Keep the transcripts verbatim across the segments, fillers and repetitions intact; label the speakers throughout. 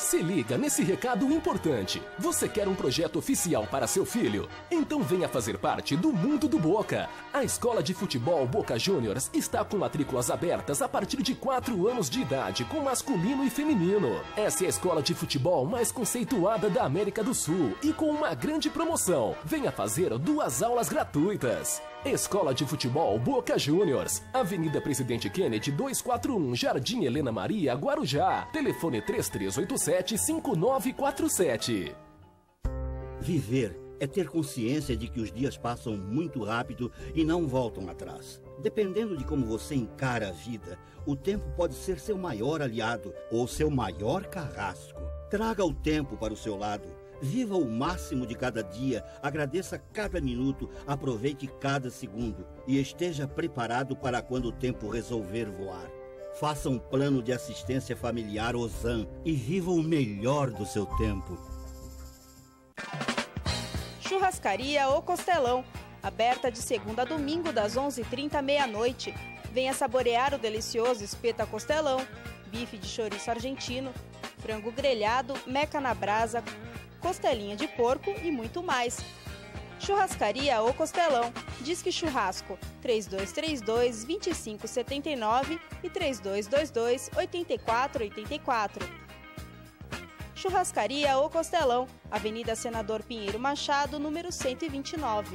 Speaker 1: Se liga nesse recado importante. Você quer um projeto oficial para seu filho? Então venha fazer parte do Mundo do Boca. A Escola de Futebol Boca Juniors está com matrículas abertas a partir de quatro anos de idade, com masculino e feminino. Essa é a escola de futebol mais conceituada da América do Sul e com uma grande promoção. Venha fazer duas aulas gratuitas. Escola de Futebol Boca Juniors, Avenida Presidente Kennedy duzentos e quarenta e um, Jardim Helena Maria, Guarujá. Telefone três três oito sete, cinco nove quatro sete.
Speaker 2: Viver é ter consciência de que os dias passam muito rápido e não voltam atrás. Dependendo de como você encara a vida, o tempo pode ser seu maior aliado ou seu maior carrasco. Traga o tempo para o seu lado. Viva o máximo de cada dia, agradeça cada minuto, aproveite cada segundo e esteja preparado para quando o tempo resolver voar. Faça um plano de assistência familiar Ozan e viva o melhor do seu tempo.
Speaker 3: Churrascaria O Costelão, aberta de segunda a domingo das onze e trinta à meia-noite. Venha saborear o delicioso espeto a costelão, bife de chouriço argentino, frango grelhado, meca na brasa, costelinha de porco e muito mais. Churrascaria O Costelão, Disque Churrasco três dois três dois, dois cinco sete nove e três dois dois dois, oito quatro oito quatro. Churrascaria O Costelão, Avenida Senador Pinheiro Machado, número cento e vinte e nove.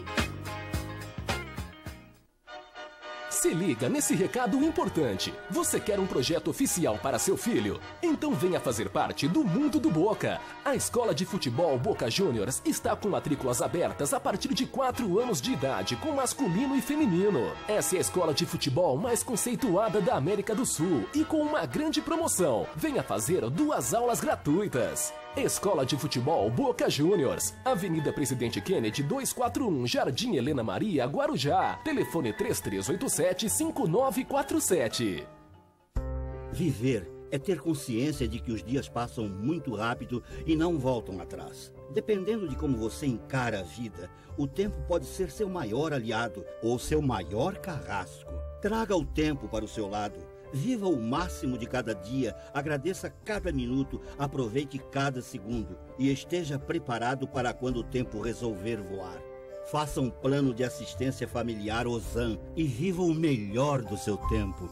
Speaker 1: Se liga nesse recado importante. Você quer um projeto oficial para seu filho? Então venha fazer parte do Mundo do Boca. A Escola de Futebol Boca Juniors está com matrículas abertas a partir de quatro anos de idade, com masculino e feminino. Essa é a escola de futebol mais conceituada da América do Sul e com uma grande promoção. Venha fazer duas aulas gratuitas. Escola de Futebol Boca Juniors, Avenida Presidente Kennedy duzentos e quarenta e um, Jardim Helena Maria, Guarujá. Telefone três três oito sete, cinco nove quatro sete.
Speaker 2: Viver é ter consciência de que os dias passam muito rápido e não voltam atrás. Dependendo de como você encara a vida, o tempo pode ser seu maior aliado ou seu maior carrasco. Traga o tempo para o seu lado. Viva o máximo de cada dia, agradeça cada minuto, aproveite cada segundo e esteja preparado para quando o tempo resolver voar. Faça um plano de assistência familiar Ozan e viva o melhor do seu tempo.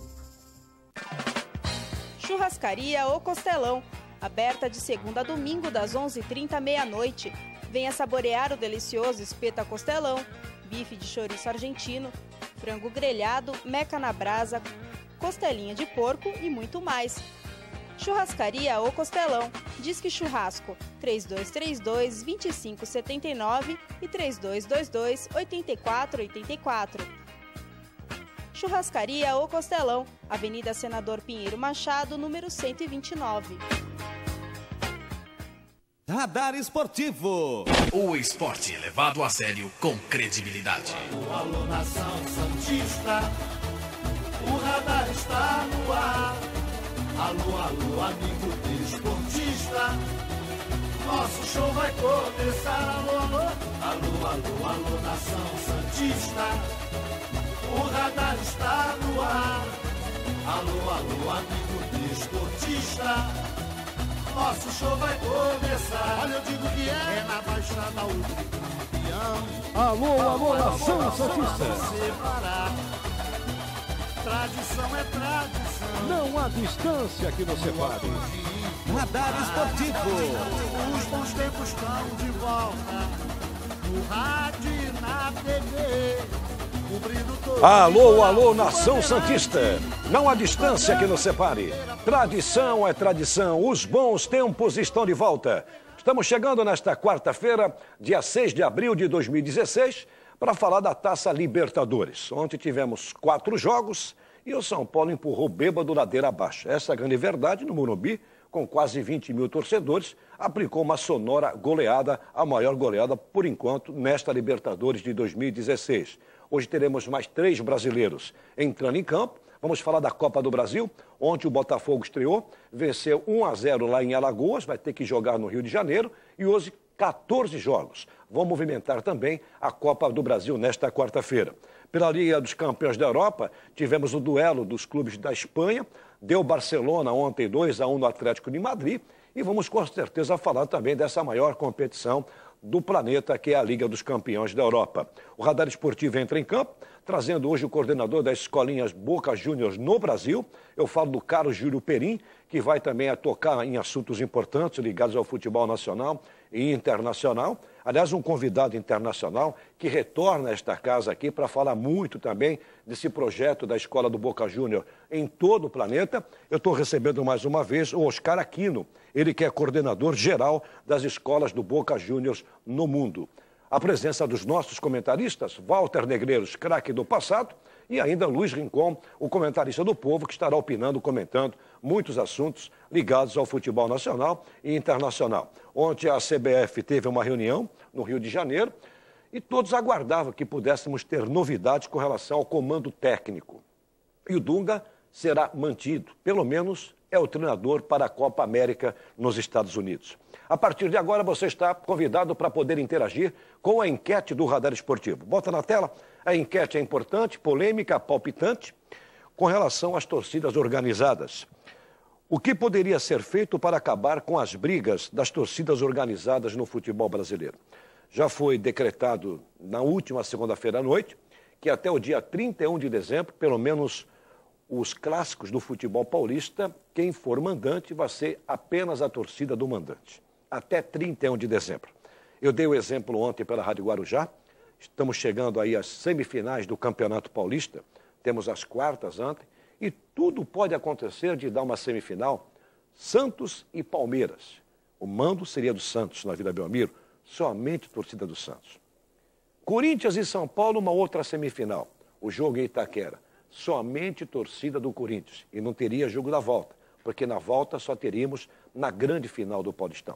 Speaker 3: Churrascaria O Costelão, aberta de segunda a domingo das onze e trinta à meia-noite. Venha saborear o delicioso espeto a costelão, bife de chouriço argentino, frango grelhado, meca na brasa, costelinha de porco e muito mais. Churrascaria O Costelão, Disque Churrasco três dois três dois, dois cinco sete nove e três dois dois dois, oito quatro oito quatro. Churrascaria O Costelão, Avenida Senador Pinheiro Machado, número cento e vinte e nove.
Speaker 4: Radar Esportivo.
Speaker 5: O esporte levado a sério com credibilidade.
Speaker 6: Alô, alô, nação santista, o radar está no ar. Alô, alô, amigo desportista, nosso show vai começar. Alô, alô, alô, alô, alô, nação santista, o radar está no ar. Alô, alô, amigo desportista, nosso show vai começar. Olha, eu digo que é, é na Baixada o campeão.
Speaker 7: Alô, alô, nação santista.
Speaker 6: Tradição é tradição.
Speaker 7: Não há distância que nos separe.
Speaker 4: Radar Esportivo.
Speaker 6: Os bons tempos estão de volta. No rádio e na T V. Cobrindo todo.
Speaker 7: Alô, alô, nação santista. Não há distância que nos separe. Tradição é tradição. Os bons tempos estão de volta. Estamos chegando nesta quarta-feira, dia seis de abril de dois mil e dezesseis, para falar da Taça Libertadores. Ontem tivemos quatro jogos e o São Paulo empurrou bêbado ladeira abaixo. Essa é a grande verdade. No Morumbi, com quase vinte mil torcedores, aplicou uma sonora goleada, a maior goleada por enquanto nesta Libertadores de dois mil e dezesseis. Hoje teremos mais três brasileiros entrando em campo. Vamos falar da Copa do Brasil. Ontem o Botafogo estreou, venceu um a zero lá em Alagoas, vai ter que jogar no Rio de Janeiro e hoje quatorze jogos. Vão movimentar também a Copa do Brasil nesta quarta-feira. Pela Liga dos Campeões da Europa, tivemos o duelo dos clubes da Espanha. Deu Barcelona ontem dois a um no Atlético de Madrid E vamos com certeza falar também dessa maior competição do planeta, que é a Liga dos Campeões da Europa. O Radar Esportivo entra em campo, trazendo hoje o coordenador das escolinhas Boca Juniors no Brasil. Eu falo do Carlos Júlio Perim, que vai também a tocar em assuntos importantes ligados ao futebol nacional e internacional. Aliás, um convidado internacional que retorna a esta casa aqui para falar muito também desse projeto da Escola do Boca Júnior em todo o planeta. Eu estou recebendo mais uma vez o Oscar Aquino, ele que é coordenador geral das escolas do Boca Juniors no mundo. A presença dos nossos comentaristas, Walter Negreiros, craque do passado, e ainda Luiz Rincon, o comentarista do Povo, que estará opinando, comentando muitos assuntos ligados ao futebol nacional e internacional. Ontem a C B F teve uma reunião no Rio de Janeiro e todos aguardavam que pudéssemos ter novidades com relação ao comando técnico. E o Dunga será mantido, pelo menos é o treinador para a Copa América nos Estados Unidos. A partir de agora você está convidado para poder interagir com a enquete do Radar Esportivo. Bota na tela, a enquete é importante, polêmica, palpitante, com relação às torcidas organizadas. O que poderia ser feito para acabar com as brigas das torcidas organizadas no futebol brasileiro? Já foi decretado na última segunda-feira à noite que até o dia trinta e um de dezembro, pelo menos os clássicos do futebol paulista, quem for mandante vai ser apenas a torcida do mandante. Até trinta e um de dezembro. Eu dei o exemplo ontem pela Rádio Guarujá. Estamos chegando aí às semifinais do Campeonato Paulista. Temos as quartas ontem. E tudo pode acontecer de dar uma semifinal. Santos e Palmeiras. O mando seria do Santos na Vila Belmiro. Somente torcida do Santos. Corinthians e São Paulo, uma outra semifinal. O jogo em Itaquera. Somente torcida do Corinthians. E não teria jogo da volta. Porque na volta só teríamos na grande final do Paulistão.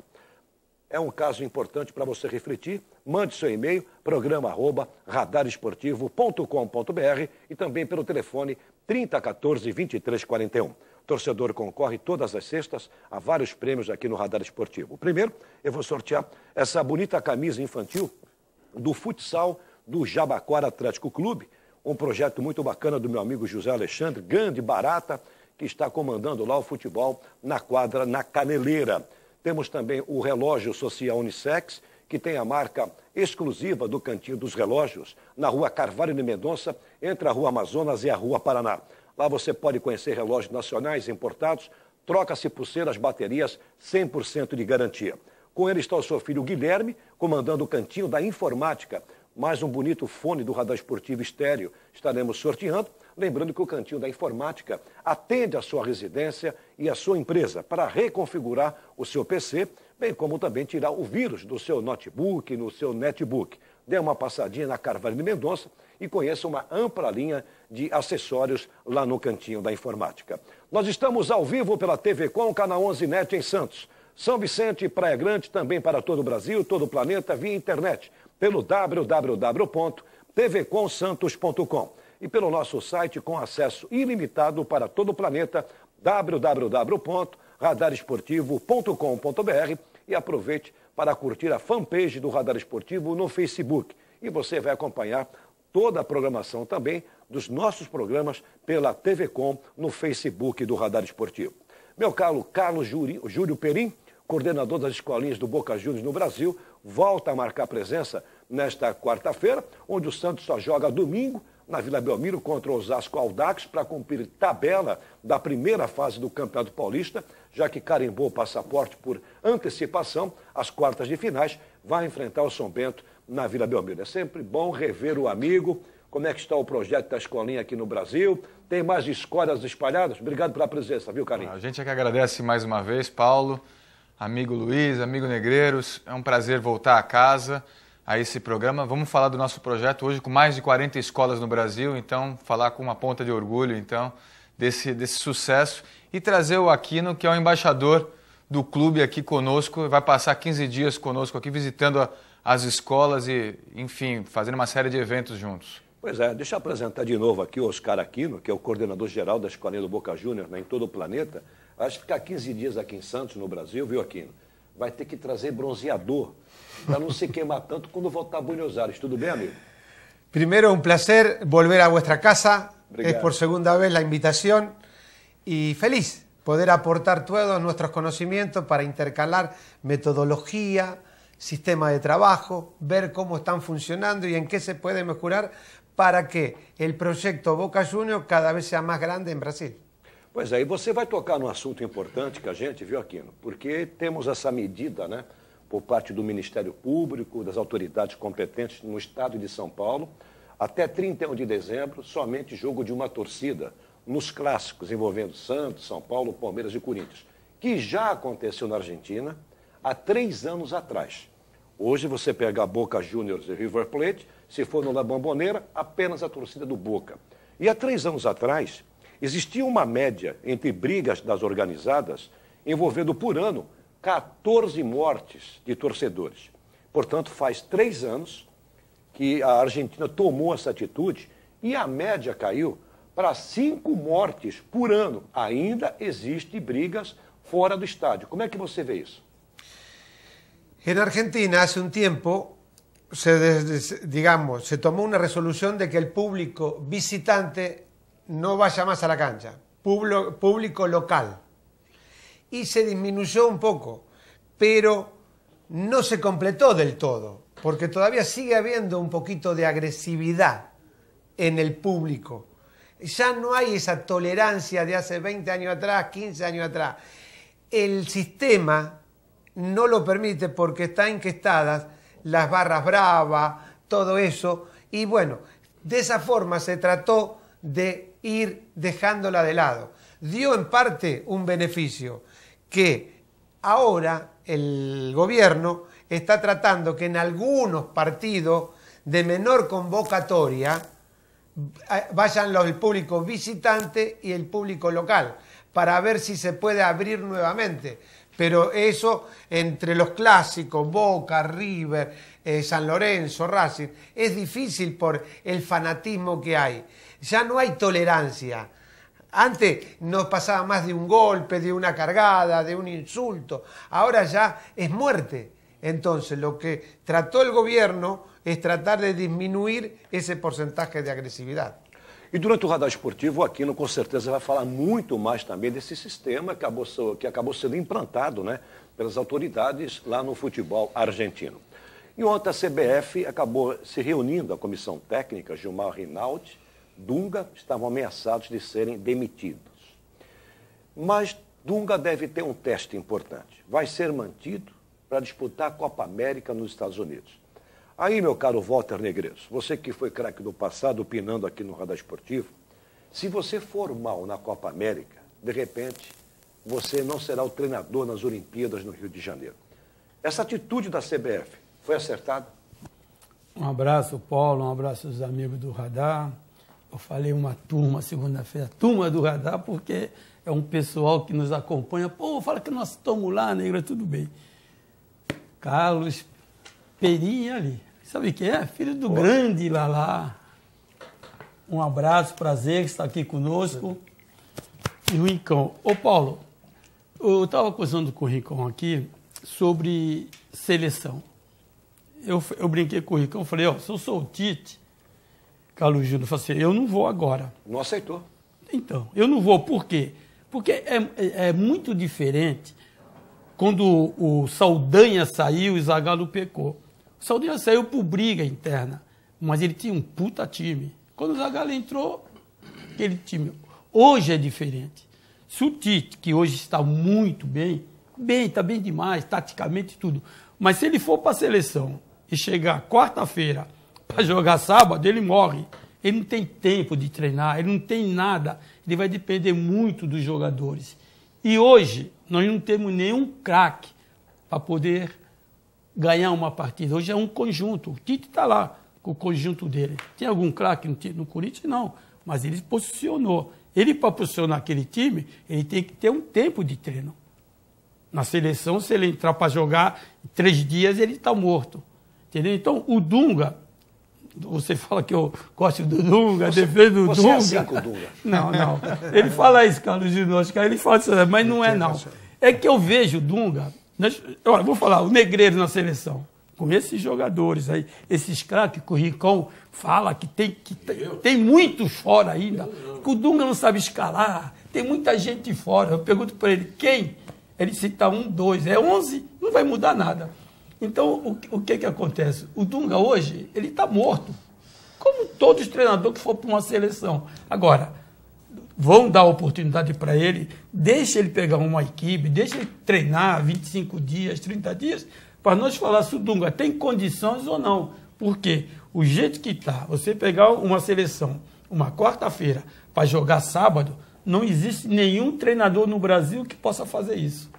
Speaker 7: É um caso importante para você refletir. Mande seu e-mail, programa arroba radar esportivo ponto com ponto br e também pelo telefone trinta, quatorze, vinte e três, quarenta e um. O torcedor concorre todas as sextas a vários prêmios aqui no Radar Esportivo. O primeiro, eu vou sortear essa bonita camisa infantil do futsal do Jabaquara Atlético Clube, um projeto muito bacana do meu amigo José Alexandre, grande, barata, que está comandando lá o futebol na quadra, na Caneleira. Temos também o relógio social Unissex, que tem a marca exclusiva do Cantinho dos Relógios, na rua Carvalho de Mendonça, entre a rua Amazonas e a rua Paraná. Lá você pode conhecer relógios nacionais importados, troca-se pulseiras, baterias, cem por cento de garantia. Com ele está o seu filho Guilherme, comandando o Cantinho da Informática. Mais um bonito fone do Radar Esportivo estéreo estaremos sorteando. Lembrando que o Cantinho da Informática atende a sua residência e a sua empresa para reconfigurar o seu P C, bem como também tirar o vírus do seu notebook, no seu netbook. Dê uma passadinha na Carvalho de Mendonça e conheça uma ampla linha de acessórios lá no Cantinho da Informática. Nós estamos ao vivo pela T V Com, canal onze Net em Santos. São Vicente e Praia Grande também para todo o Brasil, todo o planeta, via internet, pelo w w w ponto t v com santos ponto com. E pelo nosso site com acesso ilimitado para todo o planeta, w w w ponto radar esportivo ponto com ponto br, e aproveite para curtir a fanpage do Radar Esportivo no Facebook. E você vai acompanhar toda a programação também dos nossos programas pela T V Com no Facebook do Radar Esportivo. Meu caro Carlos Júlio Perim, coordenador das escolinhas do Boca Juniors no Brasil, volta a marcar presença nesta quarta-feira, onde o Santos só joga domingo, na Vila Belmiro contra o Osasco Audax para cumprir tabela da primeira fase do Campeonato Paulista, já que carimbou o passaporte por antecipação, as quartas de finais, vai enfrentar o São Bento na Vila Belmiro. É sempre bom rever o amigo. Como é que está o projeto da escolinha aqui no Brasil? Tem mais escolas espalhadas? Obrigado pela presença, viu, Carlinhos?
Speaker 8: A gente é que agradece mais uma vez, Paulo, amigo Luiz, amigo Negreiros. É um prazer voltar a casa, a esse programa. Vamos falar do nosso projeto hoje com mais de quarenta escolas no Brasil, então falar com uma ponta de orgulho então desse, desse sucesso e trazer o Aquino, que é o embaixador do clube aqui conosco, vai passar quinze dias conosco aqui visitando a, as escolas e, enfim, fazendo uma série de eventos juntos.
Speaker 7: Pois é, deixa eu apresentar de novo aqui o Oscar Aquino, que é o coordenador geral da escolinha do Boca Juniors, né, em todo o planeta. Acho que ficar quinze dias aqui em Santos, no Brasil, viu, Aquino? Vai ter que trazer bronzeador para não se queimar tanto quando voltar a Buenos Aires. Tudo bem, amigo?
Speaker 9: Primero, un placer volver a vuestra casa.
Speaker 7: Obrigado.
Speaker 9: Es por segunda vez la invitación y feliz, poder aportar todos nuestros conocimientos para intercalar metodología, sistema de trabajo, ver cómo están funcionando y en qué se puede mejorar para que el proyecto Boca Juniors cada vez sea más grande en Brasil.
Speaker 7: Pois é, e você vai tocar num assunto importante que a gente viu aqui, porque temos essa medida, né, por parte do Ministério Público, das autoridades competentes no estado de São Paulo, até trinta e um de dezembro, somente jogo de uma torcida nos clássicos envolvendo Santos, São Paulo, Palmeiras e Corinthians, que já aconteceu na Argentina há três anos atrás. Hoje você pega a Boca Juniors e River Plate, se for no La Bombonera, apenas a torcida do Boca. E há três anos atrás, existia uma média entre brigas das organizadas envolvendo por ano quatorze mortes de torcedores. Portanto, faz três anos que a Argentina tomou essa atitude e a média caiu para cinco mortes por ano. Ainda existem brigas fora do estádio. Como é que você vê isso?
Speaker 9: En Argentina hace un tiempo se, digamos, se tomó una resolución de que el público visitante no vaya más a la cancha, público, público local. Y se disminuyó un poco, pero no se completó del todo, porque todavía sigue habiendo un poquito de agresividad en el público. Ya no hay esa tolerancia de hace veinte años atrás, quince años atrás. El sistema no lo permite porque están enquestadas las barras bravas, todo eso, y bueno, de esa forma se trató de ir dejándola de lado. Dio en parte un beneficio, que ahora el gobierno está tratando que en algunos partidos de menor convocatoria vayan los, el público visitante y el público local, para ver si se puede abrir nuevamente. Pero eso, entre los clásicos, Boca, River, eh, San Lorenzo, Racing, es difícil por el fanatismo que hay. Ya no hay tolerancia. Antes nos pasaba más de un golpe, de una cargada, de un insulto. Ahora ya es muerte. Entonces, lo que trató el gobierno es tratar de disminuir ese porcentaje de agresividad.
Speaker 7: E durante o Radar Esportivo, o Aquino com certeza vai falar muito mais também desse sistema que acabou, que acabou sendo implantado, né, pelas autoridades lá no futebol argentino. E ontem a C B F acabou se reunindo, a comissão técnica, Gilmar Rinaldi, Dunga, estavam ameaçados de serem demitidos. Mas Dunga deve ter um teste importante. Vai ser mantido para disputar a Copa América nos Estados Unidos. Aí, meu caro Walter Negreiros, você que foi craque do passado, opinando aqui no Radar Esportivo, se você for mal na Copa América, de repente, você não será o treinador nas Olimpíadas no Rio de Janeiro. Essa atitude da C B F foi acertada?
Speaker 10: Um abraço, Paulo, um abraço aos amigos do Radar. Eu falei uma turma segunda-feira, turma do Radar, porque é um pessoal que nos acompanha. Pô, fala que nós estamos lá, Negra, tudo bem. Carlos Perinha ali. Sabe quem é? Filho do Pô. grande Lalá. Um abraço, prazer que está aqui conosco. E o Rincão. Ô, Paulo, eu estava conversando com o Rincão aqui sobre seleção. Eu, eu brinquei com o Rincão, falei, ó, se eu sou o Tite, Carlos Júnior, falei assim, eu não vou agora.
Speaker 7: Não aceitou.
Speaker 10: Então, eu não vou. Por quê? Porque é, é, é muito diferente quando o, o Saldanha saiu e o Zagallo pecou. O Saldanha saiu por briga interna, mas ele tinha um puta time. Quando o Zagallo entrou, aquele time... Hoje é diferente. Se o Tite, que hoje está muito bem, bem, está bem demais, taticamente tudo, mas se ele for para a seleção e chegar quarta-feira para jogar sábado, ele morre. Ele não tem tempo de treinar, ele não tem nada. Ele vai depender muito dos jogadores. E hoje, nós não temos nenhum craque para poder ganhar uma partida. Hoje é um conjunto. O Tite está lá com o conjunto dele. Tem algum craque no, no Corinthians? Não. Mas ele posicionou. Ele, para posicionar aquele time, ele tem que ter um tempo de treino. Na seleção, se ele entrar para jogar, em três dias ele está morto. Entendeu? Então, o Dunga, você fala que eu gosto do Dunga,
Speaker 7: você,
Speaker 10: defendo o
Speaker 7: você
Speaker 10: Dunga.
Speaker 7: É assim com o Dunga.
Speaker 10: Não, não. Ele fala isso, Carlos Júnior, ele fala isso, mas não é não. É que eu vejo o Dunga, olha, vou falar, o Negreiro na seleção, com esses jogadores aí, esses craques que o Rincão fala que tem, que tem, tem muitos fora ainda, que o Dunga não sabe escalar, tem muita gente fora. Eu pergunto para ele, quem? Ele cita um, dois, é onze, não vai mudar nada. Então, o, o que que acontece? O Dunga hoje, ele está morto. Como todos os treinadores que for para uma seleção. Agora, vão dar oportunidade para ele, deixa ele pegar uma equipe, deixa ele treinar vinte e cinco dias, trinta dias, para nós falar se o Dunga tem condições ou não. Porque o jeito que está, você pegar uma seleção, uma quarta-feira, para jogar sábado, não existe nenhum treinador no Brasil que possa fazer isso.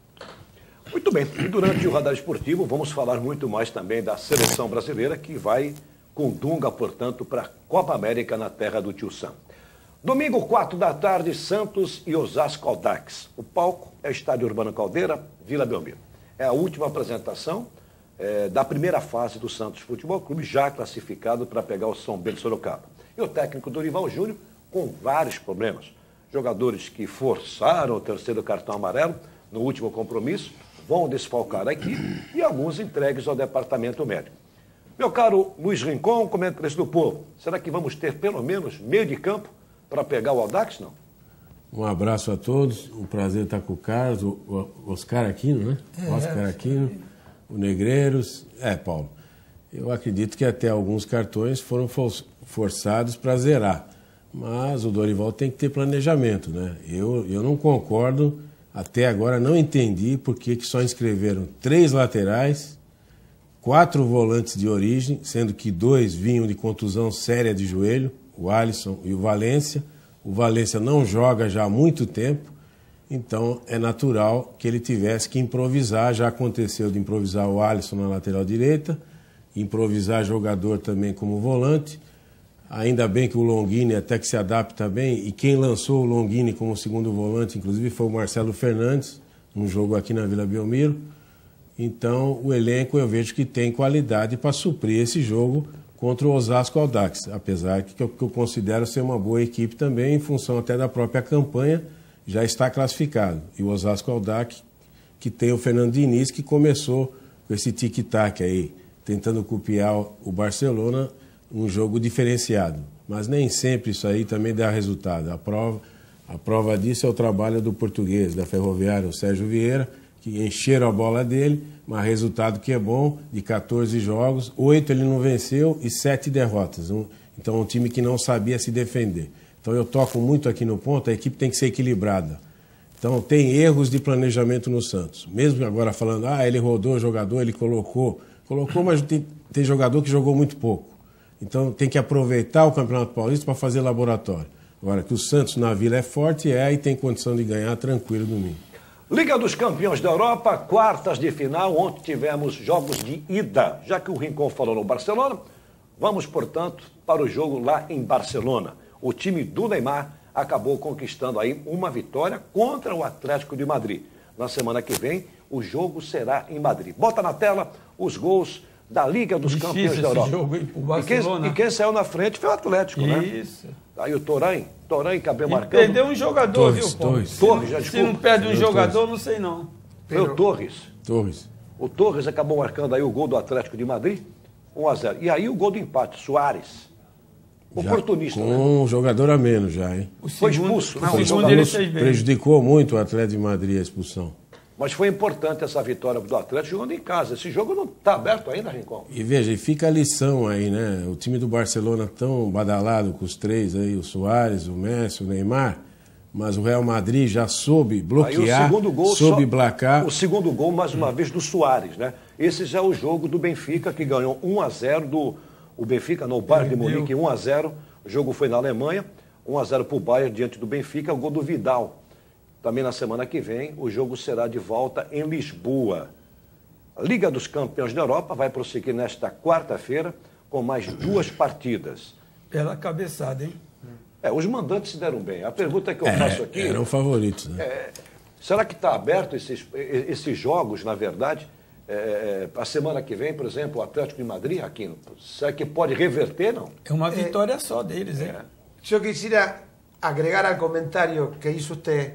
Speaker 7: Muito bem, e durante o Radar Esportivo vamos falar muito mais também da seleção brasileira que vai com Dunga, portanto, para a Copa América na terra do Tio Sam. Domingo, quatro da tarde, Santos e Osasco Audax. O palco é o Estádio Urbano Caldeira, Vila Belmiro. É a última apresentação é, da primeira fase do Santos Futebol Clube, já classificado para pegar o São Bento Sorocaba. E o técnico Dorival Júnior com vários problemas. Jogadores que forçaram o terceiro cartão amarelo no último compromisso, vão desfalcar a equipe e alguns entregues ao departamento médico. Meu caro Luiz Rincon, comentarista do Povo, será que vamos ter pelo menos meio de campo para pegar o Audax, não?
Speaker 11: Um abraço a todos, um prazer estar com o Carlos, o Oscar Aquino, né?
Speaker 10: É,
Speaker 11: Oscar Aquino, o Negreiros. É, Paulo, eu acredito que até alguns cartões foram forçados para zerar, mas o Dorival tem que ter planejamento, né? Eu, eu não concordo, até agora não entendi por que só inscreveram três laterais, quatro volantes de origem, sendo que dois vinham de contusão séria de joelho, o Alisson e o Valência. O Valência não joga já há muito tempo, então é natural que ele tivesse que improvisar. Já aconteceu de improvisar o Alisson na lateral direita, improvisar jogador também como volante. Ainda bem que o Longini até que se adapta bem, e quem lançou o Longini como segundo volante, inclusive, foi o Marcelo Fernandes, num jogo aqui na Vila Belmiro. Então, o elenco eu vejo que tem qualidade para suprir esse jogo contra o Osasco Audax, apesar que eu, que eu considero ser uma boa equipe também, em função até da própria campanha, já está classificado. E o Osasco Audax, que tem o Fernando Diniz, que começou com esse tic-tac aí, tentando copiar o Barcelona, um jogo diferenciado. Mas nem sempre isso aí também dá resultado. A prova, a prova disso é o trabalho do português, da Ferroviária, o Sérgio Vieira, que encheram a bola dele, mas resultado que é bom, de quatorze jogos, oito ele não venceu e sete derrotas. Um, então, um time que não sabia se defender. Então, eu toco muito aqui no ponto, a equipe tem que ser equilibrada. Então, tem erros de planejamento no Santos. Mesmo agora falando, ah, ele rodou o jogador, ele colocou. Colocou, mas tem, tem jogador que jogou muito pouco. Então, tem que aproveitar o Campeonato Paulista para fazer laboratório. Agora, que o Santos na Vila é forte, é, e tem condição de ganhar tranquilo domingo.
Speaker 7: Liga dos Campeões da Europa, quartas de final, ontem tivemos jogos de ida. Já que o Rincon falou no Barcelona, vamos, portanto, para o jogo lá em Barcelona. O time do Neymar acabou conquistando aí uma vitória contra o Atlético de Madrid. Na semana que vem, o jogo será em Madrid. Bota na tela os gols da Liga dos
Speaker 10: Difícil
Speaker 7: Campeões da Europa.
Speaker 10: Jogo, hein,
Speaker 7: e, quem, e quem saiu na frente foi o Atlético,
Speaker 10: Isso.
Speaker 7: né?
Speaker 10: Isso.
Speaker 7: Aí o Toran, Toran acabou
Speaker 10: E
Speaker 7: marcando.
Speaker 10: perdeu um jogador,
Speaker 11: Torres,
Speaker 10: viu, Paulo?
Speaker 11: Torres.
Speaker 7: Torres, já
Speaker 10: Se
Speaker 7: desculpa.
Speaker 10: não perde um
Speaker 11: Perdeu
Speaker 10: jogador,
Speaker 11: Torres.
Speaker 10: não sei não.
Speaker 7: Foi o Torres.
Speaker 11: Torres.
Speaker 7: O Torres acabou marcando aí o gol do Atlético de Madrid, um a zero. E aí o gol do empate, Suárez. Oportunista,
Speaker 11: já,
Speaker 7: né?
Speaker 11: com um jogador a menos já, hein?
Speaker 10: O
Speaker 7: Foi
Speaker 10: segundo,
Speaker 7: expulso,
Speaker 10: o
Speaker 7: né?
Speaker 11: Foi
Speaker 10: segundo ele
Speaker 11: expulso,
Speaker 10: fez bem.
Speaker 11: prejudicou muito o Atlético de Madrid a expulsão.
Speaker 7: Mas foi importante essa vitória do Atlético jogando em casa. Esse jogo não está aberto ainda, Rincon?
Speaker 11: E veja, e fica a lição aí, né? O time do Barcelona tão badalado com os três aí, o Suárez, o Messi, o Neymar, mas o Real Madrid já soube bloquear,
Speaker 7: Aí o segundo gol
Speaker 11: soube
Speaker 7: só,
Speaker 11: placar.
Speaker 7: O segundo gol, mais uma vez, do Suárez, né? Esse já é o jogo do Benfica, que ganhou um a zero do... O Benfica, no Bayern de Munique, um a zero. O jogo foi na Alemanha, um a zero para o Bayern diante do Benfica, o gol do Vidal. Também na semana que vem, o jogo será de volta em Lisboa. A Liga dos Campeões da Europa vai prosseguir nesta quarta-feira com mais duas partidas.
Speaker 10: Pela cabeçada, hein?
Speaker 7: É, os mandantes se deram bem. A pergunta que eu
Speaker 11: É,
Speaker 7: faço aqui...
Speaker 11: eram favoritos, né?
Speaker 7: É, será que está aberto esses, esses jogos, na verdade? É, a semana que vem, por exemplo, o Atlético de Madrid, Aquino, será que pode reverter, não?
Speaker 10: É uma vitória só deles, hein?
Speaker 9: Yo quisiera agregar al comentario que hizo usted.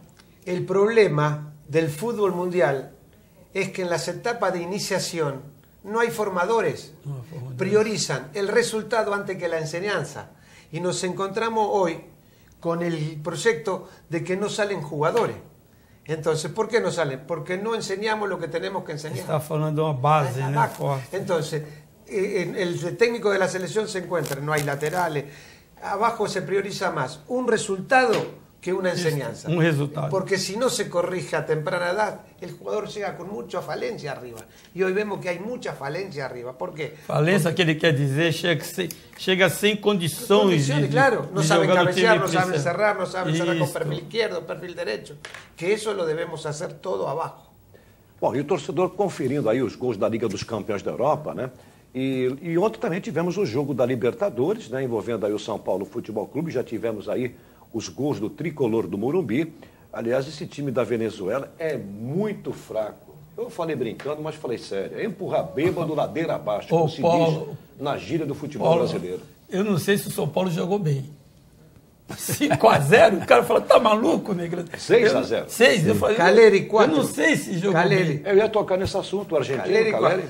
Speaker 9: El problema del fútbol mundial es que en las etapas de iniciación no hay formadores.
Speaker 10: No, formadores.
Speaker 9: Priorizan el resultado antes que la enseñanza. Y nos encontramos hoy con el proyecto de que no salen jugadores. Entonces, ¿por qué no salen? Porque no enseñamos lo que tenemos que enseñar.
Speaker 10: Está falando de uma base, né?
Speaker 9: Entonces, eh, el técnico de la selección se encuentra, no hay laterales, abajo se prioriza más un resultado que una enseñanza.
Speaker 10: Un resultado.
Speaker 9: Porque si no se corrige a temprana edad, el jugador llega con mucha falencia arriba. Y hoy vemos que hay mucha falencia arriba. ¿Por qué?
Speaker 10: Falencia,
Speaker 9: Porque...
Speaker 10: que ele quer dizer, chega sem, chega sem condições.
Speaker 9: Condiciones,
Speaker 10: de,
Speaker 9: claro. No
Speaker 10: de
Speaker 9: saben
Speaker 10: jogar no
Speaker 9: cabecear,
Speaker 10: time
Speaker 9: no saben
Speaker 10: principal.
Speaker 9: cerrar, no saben cerrar con
Speaker 10: Isso.
Speaker 9: perfil izquierdo, perfil derecho. Que eso lo debemos hacer todo abajo.
Speaker 7: Bom, e o torcedor conferindo aí os gols da Liga dos Campeões da Europa, né? E, e ontem também tivemos o jogo da Libertadores, né? Envolvendo aí o São Paulo Futebol Clube. Já tivemos aí os gols do tricolor do Morumbi. Aliás, esse time da Venezuela é muito fraco. Eu falei brincando, mas falei sério. É empurrar bêbado ladeira abaixo, como
Speaker 10: Ô,
Speaker 7: se
Speaker 10: Paulo,
Speaker 7: diz na gíria do futebol
Speaker 10: Paulo,
Speaker 7: brasileiro.
Speaker 10: Eu não sei se o São Paulo jogou bem. cinco a zero, o cara falou, tá maluco, Negrão?
Speaker 7: seis a zero.
Speaker 10: seis, eu falei,
Speaker 9: Caleri, quatro.
Speaker 10: eu não sei se jogou
Speaker 9: Caleri.
Speaker 10: bem.
Speaker 7: Eu ia tocar nesse assunto, o argentino,
Speaker 9: Caleri,
Speaker 7: Caleri.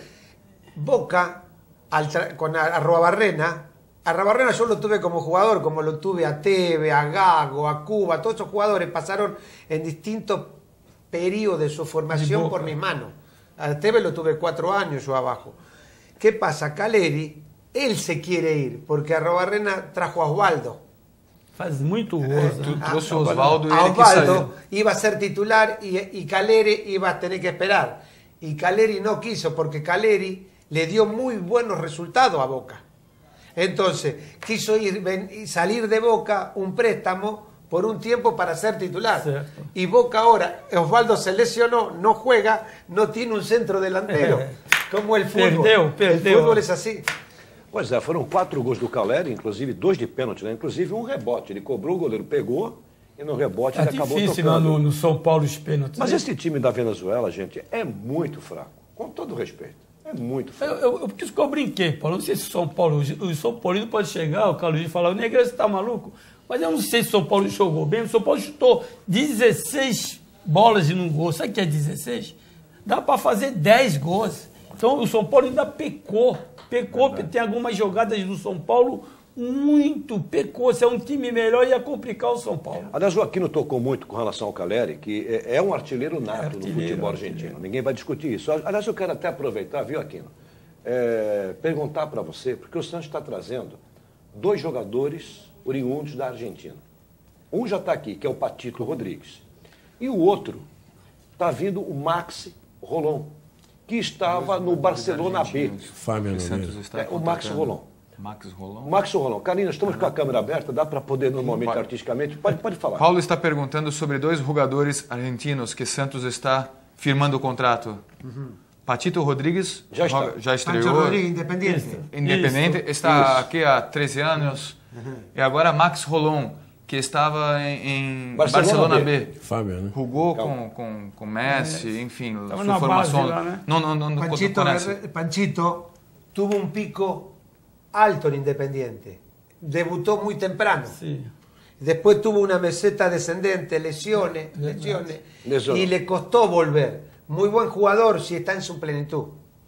Speaker 9: Boca, al tra- con Arruabarrena, Arruabarrena yo lo tuve como jugador, como lo tuve a Teve, a Gago, a Cuba, todos esos jugadores pasaron en distintos periodos de su formación por mis manos. A Teve lo tuve cuatro años yo abajo. ¿Qué pasa? Caleri, él se quiere ir, porque Arruabarrena trajo a Osvaldo.
Speaker 10: Faz muito gols.
Speaker 8: Tu
Speaker 10: né?
Speaker 8: trouxe o Osvaldo e
Speaker 9: A
Speaker 8: ele quis sair.
Speaker 9: Osvaldo iba a ser titular y, y Caleri iba a tener que esperar. Y Caleri no quiso, porque Caleri le dio muy buenos resultados a Boca. Entonces, quiso ir, ven, y salir de Boca un préstamo por un tiempo para ser titular.
Speaker 10: Cierto.
Speaker 9: Y Boca ahora, Osvaldo se lesionó, no juega, no tiene un centro delantero. Como el fútbol.
Speaker 10: Perdeu, perdeu.
Speaker 9: El fútbol es así.
Speaker 7: Pois é, foram quatro gols do Caleri, inclusive dois de pênalti, né? Inclusive um rebote. Ele cobrou, o goleiro pegou e no rebote
Speaker 10: É
Speaker 7: ele acabou
Speaker 10: difícil
Speaker 7: tocando.
Speaker 10: no, no São Paulo os pênaltis.
Speaker 7: Mas
Speaker 10: né?
Speaker 7: esse time da Venezuela, gente, é muito fraco. Com todo respeito. É muito
Speaker 10: Eu,
Speaker 7: fraco.
Speaker 10: eu, eu, por isso que eu brinquei, Paulo. Eu não sei se o São Paulo, o São Paulino pode chegar, o Carlos Gil falar, o Negreiro, você tá maluco? Mas eu não sei se o São Paulo jogou bem. O São Paulo chutou dezesseis bolas e não gol. Sabe o que é dezesseis? Dá para fazer dez gols. Então o São Paulo ainda pecou. Pecou, é tem algumas jogadas do São Paulo muito pecou. Se é um time melhor, ia complicar o São Paulo.
Speaker 7: Aliás, o Aquino tocou muito com relação ao Caleri, que é, é um artilheiro nato
Speaker 10: É artilheiro,
Speaker 7: no futebol
Speaker 10: artilheiro.
Speaker 7: argentino. Ninguém vai discutir isso. Aliás, eu quero até aproveitar, viu, Aquino? É, perguntar para você, porque o Santos está trazendo dois jogadores oriundos da Argentina. Um já está aqui, que é o Patito Rodrigues. E o outro está vindo o Maxi Rolon, que estava no Barcelona B.
Speaker 11: Fábio
Speaker 8: Santos está
Speaker 7: É, o Max Rolon.
Speaker 8: Max Rolon.
Speaker 7: Max Rolon. Carlinhos, nós estamos com a câmera aberta, dá para poder normalmente,
Speaker 8: Pode.
Speaker 7: artisticamente? Pode, pode falar.
Speaker 8: Paulo está perguntando sobre dois jogadores argentinos que Santos está firmando o contrato. Patito Rodrigues
Speaker 7: Já está.
Speaker 8: joga- já
Speaker 9: Pancho
Speaker 8: estreou.
Speaker 9: Rodríguez, Independiente.
Speaker 8: Independente,
Speaker 10: Isso,
Speaker 8: está
Speaker 7: isso.
Speaker 8: aqui há treze anos. E agora Max Rolon, que estava em, em
Speaker 7: Barcelona
Speaker 8: Barcelona,
Speaker 7: B.
Speaker 8: B.
Speaker 11: Fábio, né?
Speaker 8: Jogou
Speaker 7: Calma.
Speaker 8: com, com, com Messi, enfim,
Speaker 10: Estava
Speaker 8: sua
Speaker 10: na
Speaker 8: formação.
Speaker 10: base lá, né?
Speaker 8: Não, não, não, não
Speaker 9: Panchito,
Speaker 8: conhece.
Speaker 9: Guerre- Panchito tuvo un pico alto en Independiente. Debutó muy temprano.
Speaker 10: Sim.
Speaker 9: Después tuvo una meseta descendente, lesiones, lesiones.
Speaker 7: Lesiones.
Speaker 9: Y le costó volver. Muy buen jugador si está en su plenitud.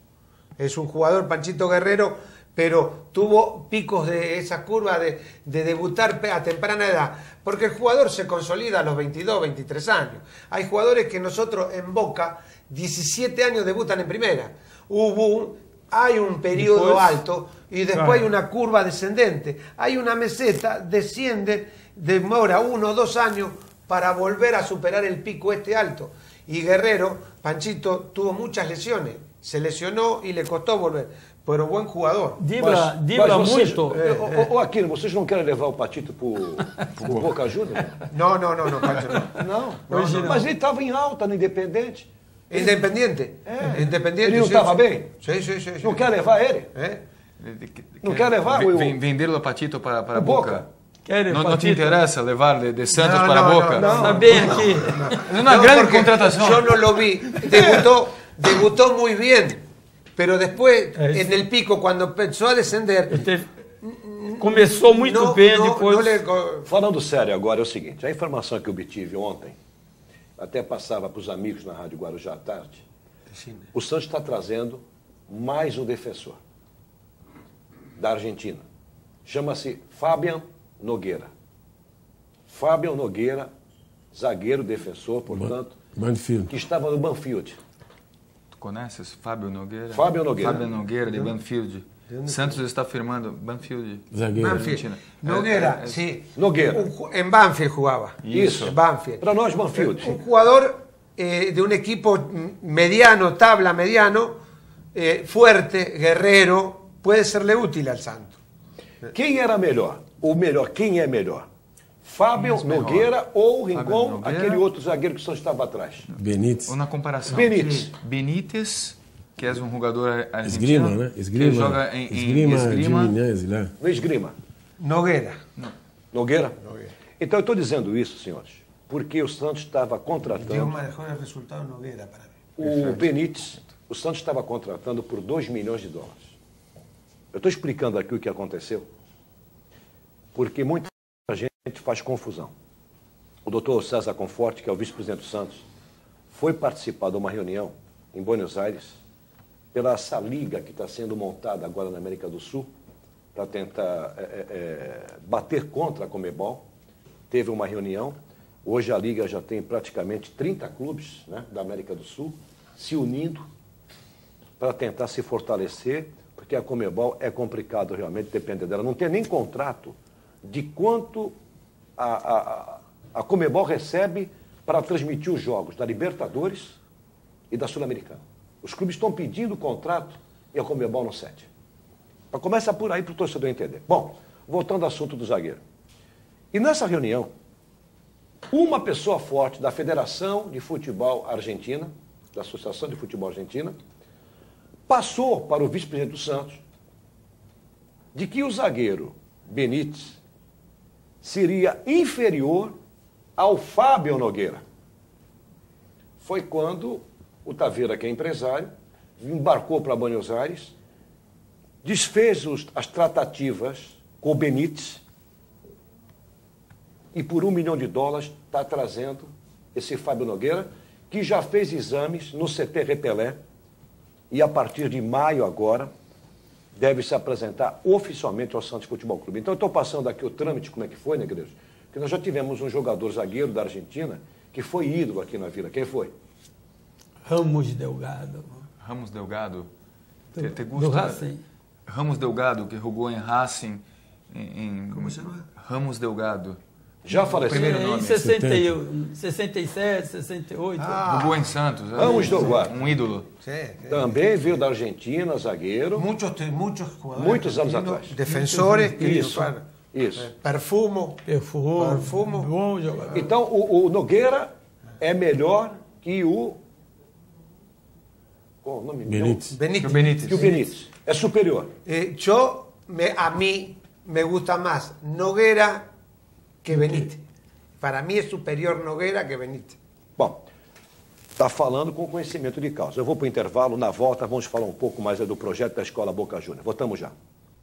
Speaker 9: Es un jugador, Panchito Guerrero, pero tuvo picos de esa curva de, de debutar pe- a temprana edad. Porque el jugador se consolida a los veintidós, veintitrés años. Hay jugadores que nosotros en Boca, diecisiete años debutan en primera. Hubo un, hay un periodo
Speaker 10: Después,
Speaker 9: alto y después
Speaker 10: claro.
Speaker 9: hay una curva descendente. Hay una meseta, desciende, demora uno o dos años para volver a superar el pico este alto. Y Guerrero, Panchito, tuvo muchas lesiones. Se lesionó y le costó volver. Pero buen jugador.
Speaker 10: Dibra, dibra
Speaker 7: vocês,
Speaker 10: muito.
Speaker 7: é, ô, ô, Aquino, vocês não querem levar o Patito pro, pro Boca Juniors?
Speaker 9: No, no, no, no, Pancho, no.
Speaker 7: Não.
Speaker 10: Hoje não.
Speaker 7: Mas ele estava em alta no Independente.
Speaker 9: Independiente.
Speaker 7: É.
Speaker 9: Independiente.
Speaker 7: Ele não
Speaker 9: sí,
Speaker 7: estava
Speaker 9: sí.
Speaker 7: bem?
Speaker 9: Sí, sí, sí, sí.
Speaker 7: Não quer levar ele?
Speaker 9: ¿Eh?
Speaker 7: Não quer levar
Speaker 8: Ven-
Speaker 7: o-
Speaker 8: ven- Vender-lo Patito para, para
Speaker 7: o
Speaker 8: Boca?
Speaker 7: Boca?
Speaker 10: Querem,
Speaker 8: Não, não te
Speaker 10: Patito?
Speaker 8: interessa levar de, de Santos
Speaker 9: Não,
Speaker 8: para
Speaker 9: não,
Speaker 8: Boca?
Speaker 9: não, não.
Speaker 10: Está bem aqui.
Speaker 8: É uma grande
Speaker 9: porque
Speaker 8: contratação.
Speaker 9: Yo no lo vi. Debutó, debutó muy bien. Pero después,
Speaker 10: Es-
Speaker 9: en el pico, cuando empezó a descender,
Speaker 10: Teve- Começou muito
Speaker 9: no,
Speaker 10: bem,
Speaker 9: no-
Speaker 10: depois...
Speaker 9: no le co-
Speaker 7: Falando sério agora, é o seguinte, a informação que eu obtive ontem, até passava para os amigos na Rádio Guarujá à tarde, o Santos está trazendo mais um defensor da Argentina. Chama-se Fabian Nogueira. Fábio Nogueira, zagueiro, defensor, portanto,
Speaker 11: Banfield,
Speaker 7: que estava no Banfield.
Speaker 8: Tu conheces Fábio Nogueira?
Speaker 7: Fábio Nogueira.
Speaker 8: Fábio Nogueira, de Banfield. Santos está firmando Banfield.
Speaker 11: zagueiro.
Speaker 9: Banfield. Nogueira,
Speaker 8: É, é, é.
Speaker 9: sí.
Speaker 7: Nogueira.
Speaker 9: Un ju- en Banfield jugaba.
Speaker 7: Isso.
Speaker 9: En Banfield.
Speaker 7: Para nós, Banfield.
Speaker 9: Un jugador eh, de un equipo mediano, tabla mediano, eh, fuerte, guerrero, puede serle útil al Santos.
Speaker 7: Quem era melhor? Ou melhor, quem é melhor? Fábio
Speaker 8: Quem é melhor?
Speaker 7: Nogueira ou Rincon,
Speaker 8: Nogueira.
Speaker 7: aquele outro zagueiro que o Santos estava atrás?
Speaker 11: Benítez.
Speaker 8: Ou na comparação.
Speaker 7: Benítez.
Speaker 8: Benítez, que é um jogador argentino.
Speaker 11: Esgrima, né? Esgrima.
Speaker 8: Que joga em, em
Speaker 11: esgrima,
Speaker 8: esgrima.
Speaker 11: de Minas, né?
Speaker 7: No esgrima.
Speaker 9: Nogueira.
Speaker 7: Nogueira?
Speaker 9: Nogueira.
Speaker 7: Então eu estou dizendo isso, senhores, porque o Santos estava
Speaker 9: Dio
Speaker 7: contratando
Speaker 9: mejores resultados Nogueira para mí.
Speaker 7: o Benítez. O Santos estava contratando por dois milhões de dólares. Eu estou explicando aqui o que aconteceu, porque muita gente faz confusão. O doutor César Conforte, que é o vice-presidente do Santos, foi participar de uma reunião em Buenos Aires pela essa liga que está sendo montada agora na América do Sul para tentar é, é, bater contra a Conmebol. Teve uma reunião. Hoje a liga já tem praticamente trinta clubes, né, da América do Sul se unindo para tentar se fortalecer, porque a Conmebol é complicado realmente depender dela. Não tem nem contrato de quanto a, a, a Conmebol recebe para transmitir os jogos da Libertadores e da Sul-Americana. Os clubes estão pedindo contrato e a Conmebol não cede. Então começa por aí para o torcedor entender. Bom, voltando ao assunto do zagueiro. E nessa reunião, uma pessoa forte da Federação de Futebol Argentina, da Associação de Futebol Argentina, passou para o vice-presidente do Santos de que o zagueiro Benítez seria inferior ao Fábio Nogueira. Foi quando o Taveira, que é empresário, embarcou para Buenos Aires, desfez os, as tratativas com o Benítez e por um milhão de dólares está trazendo esse Fábio Nogueira, que já fez exames no C T Repelé e a partir de maio agora deve se apresentar oficialmente ao Santos Futebol Clube. Então eu estou passando aqui o trâmite, como é que foi, Negreiros? Porque nós já tivemos um jogador zagueiro da Argentina que foi ídolo aqui na Vila. Quem foi?
Speaker 10: Ramos Delgado.
Speaker 8: Ramos Delgado.
Speaker 10: Do,
Speaker 8: te, te
Speaker 10: do
Speaker 8: gusta?
Speaker 10: Racing.
Speaker 8: Ramos Delgado, que jogou em Racing. Em,
Speaker 9: Como se chama?
Speaker 8: Ramos Delgado.
Speaker 7: Já faleceu?
Speaker 8: Primeiro
Speaker 10: É,
Speaker 8: nome.
Speaker 10: em sessenta e um, sessenta e sete, sessenta e oito.
Speaker 9: Ah.
Speaker 8: Jogou em Santos.
Speaker 7: Ramos Delgado.
Speaker 8: Um ídolo.
Speaker 9: Sí, sí.
Speaker 7: Também veio da Argentina, zagueiro.
Speaker 9: Muchos, muchos jugadores.
Speaker 7: Muitos anos
Speaker 9: argentinos,
Speaker 7: atrás.
Speaker 9: Defensores que
Speaker 7: Isso.
Speaker 9: claro,
Speaker 7: Isso.
Speaker 9: eh, Perfumo.
Speaker 10: Perfumo.
Speaker 9: Perfumo.
Speaker 10: Bom jogador.
Speaker 7: Então o, o Nogueira é melhor que o... Qual o nome?
Speaker 11: Benítez.
Speaker 9: Benítez.
Speaker 8: Que o Benítez.
Speaker 7: Que o Benítez. É superior.
Speaker 9: Eh, yo, me, a mí, me gusta más Noguera que Benítez. Para mí es superior Noguera que Benítez.
Speaker 7: Bom, está falando com conhecimento de causa. Eu vou para o intervalo, na volta vamos falar um pouco mais do projeto da Escola Boca Júnior. Voltamos já.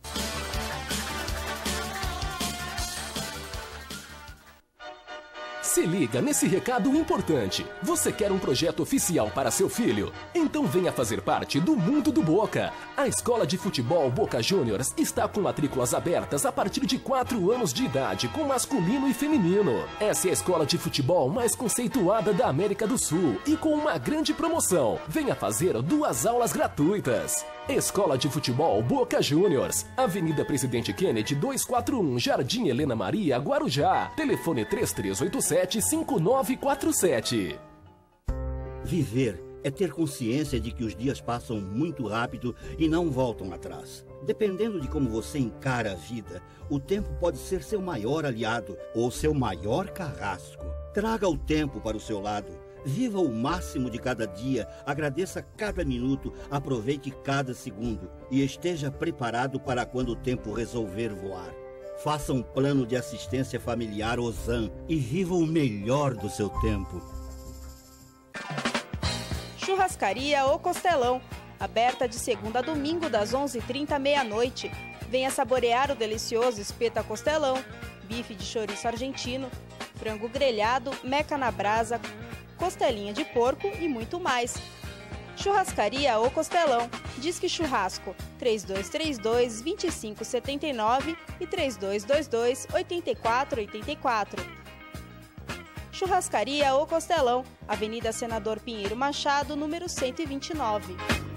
Speaker 1: Se liga nesse recado importante. Você quer um projeto oficial para seu filho? Então venha fazer parte do Mundo do Boca. A Escola de Futebol Boca Juniors está com matrículas abertas a partir de quatro anos de idade, com masculino e feminino. Essa é a escola de futebol mais conceituada da América do Sul e com uma grande promoção. Venha fazer duas aulas gratuitas. Escola de Futebol Boca Juniors, Avenida Presidente Kennedy duzentos e quarenta e um, Jardim Helena Maria, Guarujá. Telefone três três oito sete, cinco nove quatro sete.
Speaker 2: Viver é ter consciência de que os dias passam muito rápido e não voltam atrás. Dependendo de como você encara a vida, o tempo pode ser seu maior aliado ou seu maior carrasco. Traga o tempo para o seu lado. Viva o máximo de cada dia, agradeça cada minuto, aproveite cada segundo e esteja preparado para quando o tempo resolver voar. Faça um plano de assistência familiar Ozan e viva o melhor do seu tempo.
Speaker 3: Churrascaria O Costelão, aberta de segunda a domingo das onze e trinta à meia-noite. Venha saborear o delicioso espeta costelão, bife de chouriço argentino, frango grelhado, meca na brasa, costelinha de porco e muito mais. Churrascaria O Costelão, Disque Churrasco, três dois três dois, dois cinco sete nove e três dois dois dois, oito quatro oito quatro. Churrascaria O Costelão, Avenida Senador Pinheiro Machado, número cento e vinte e nove.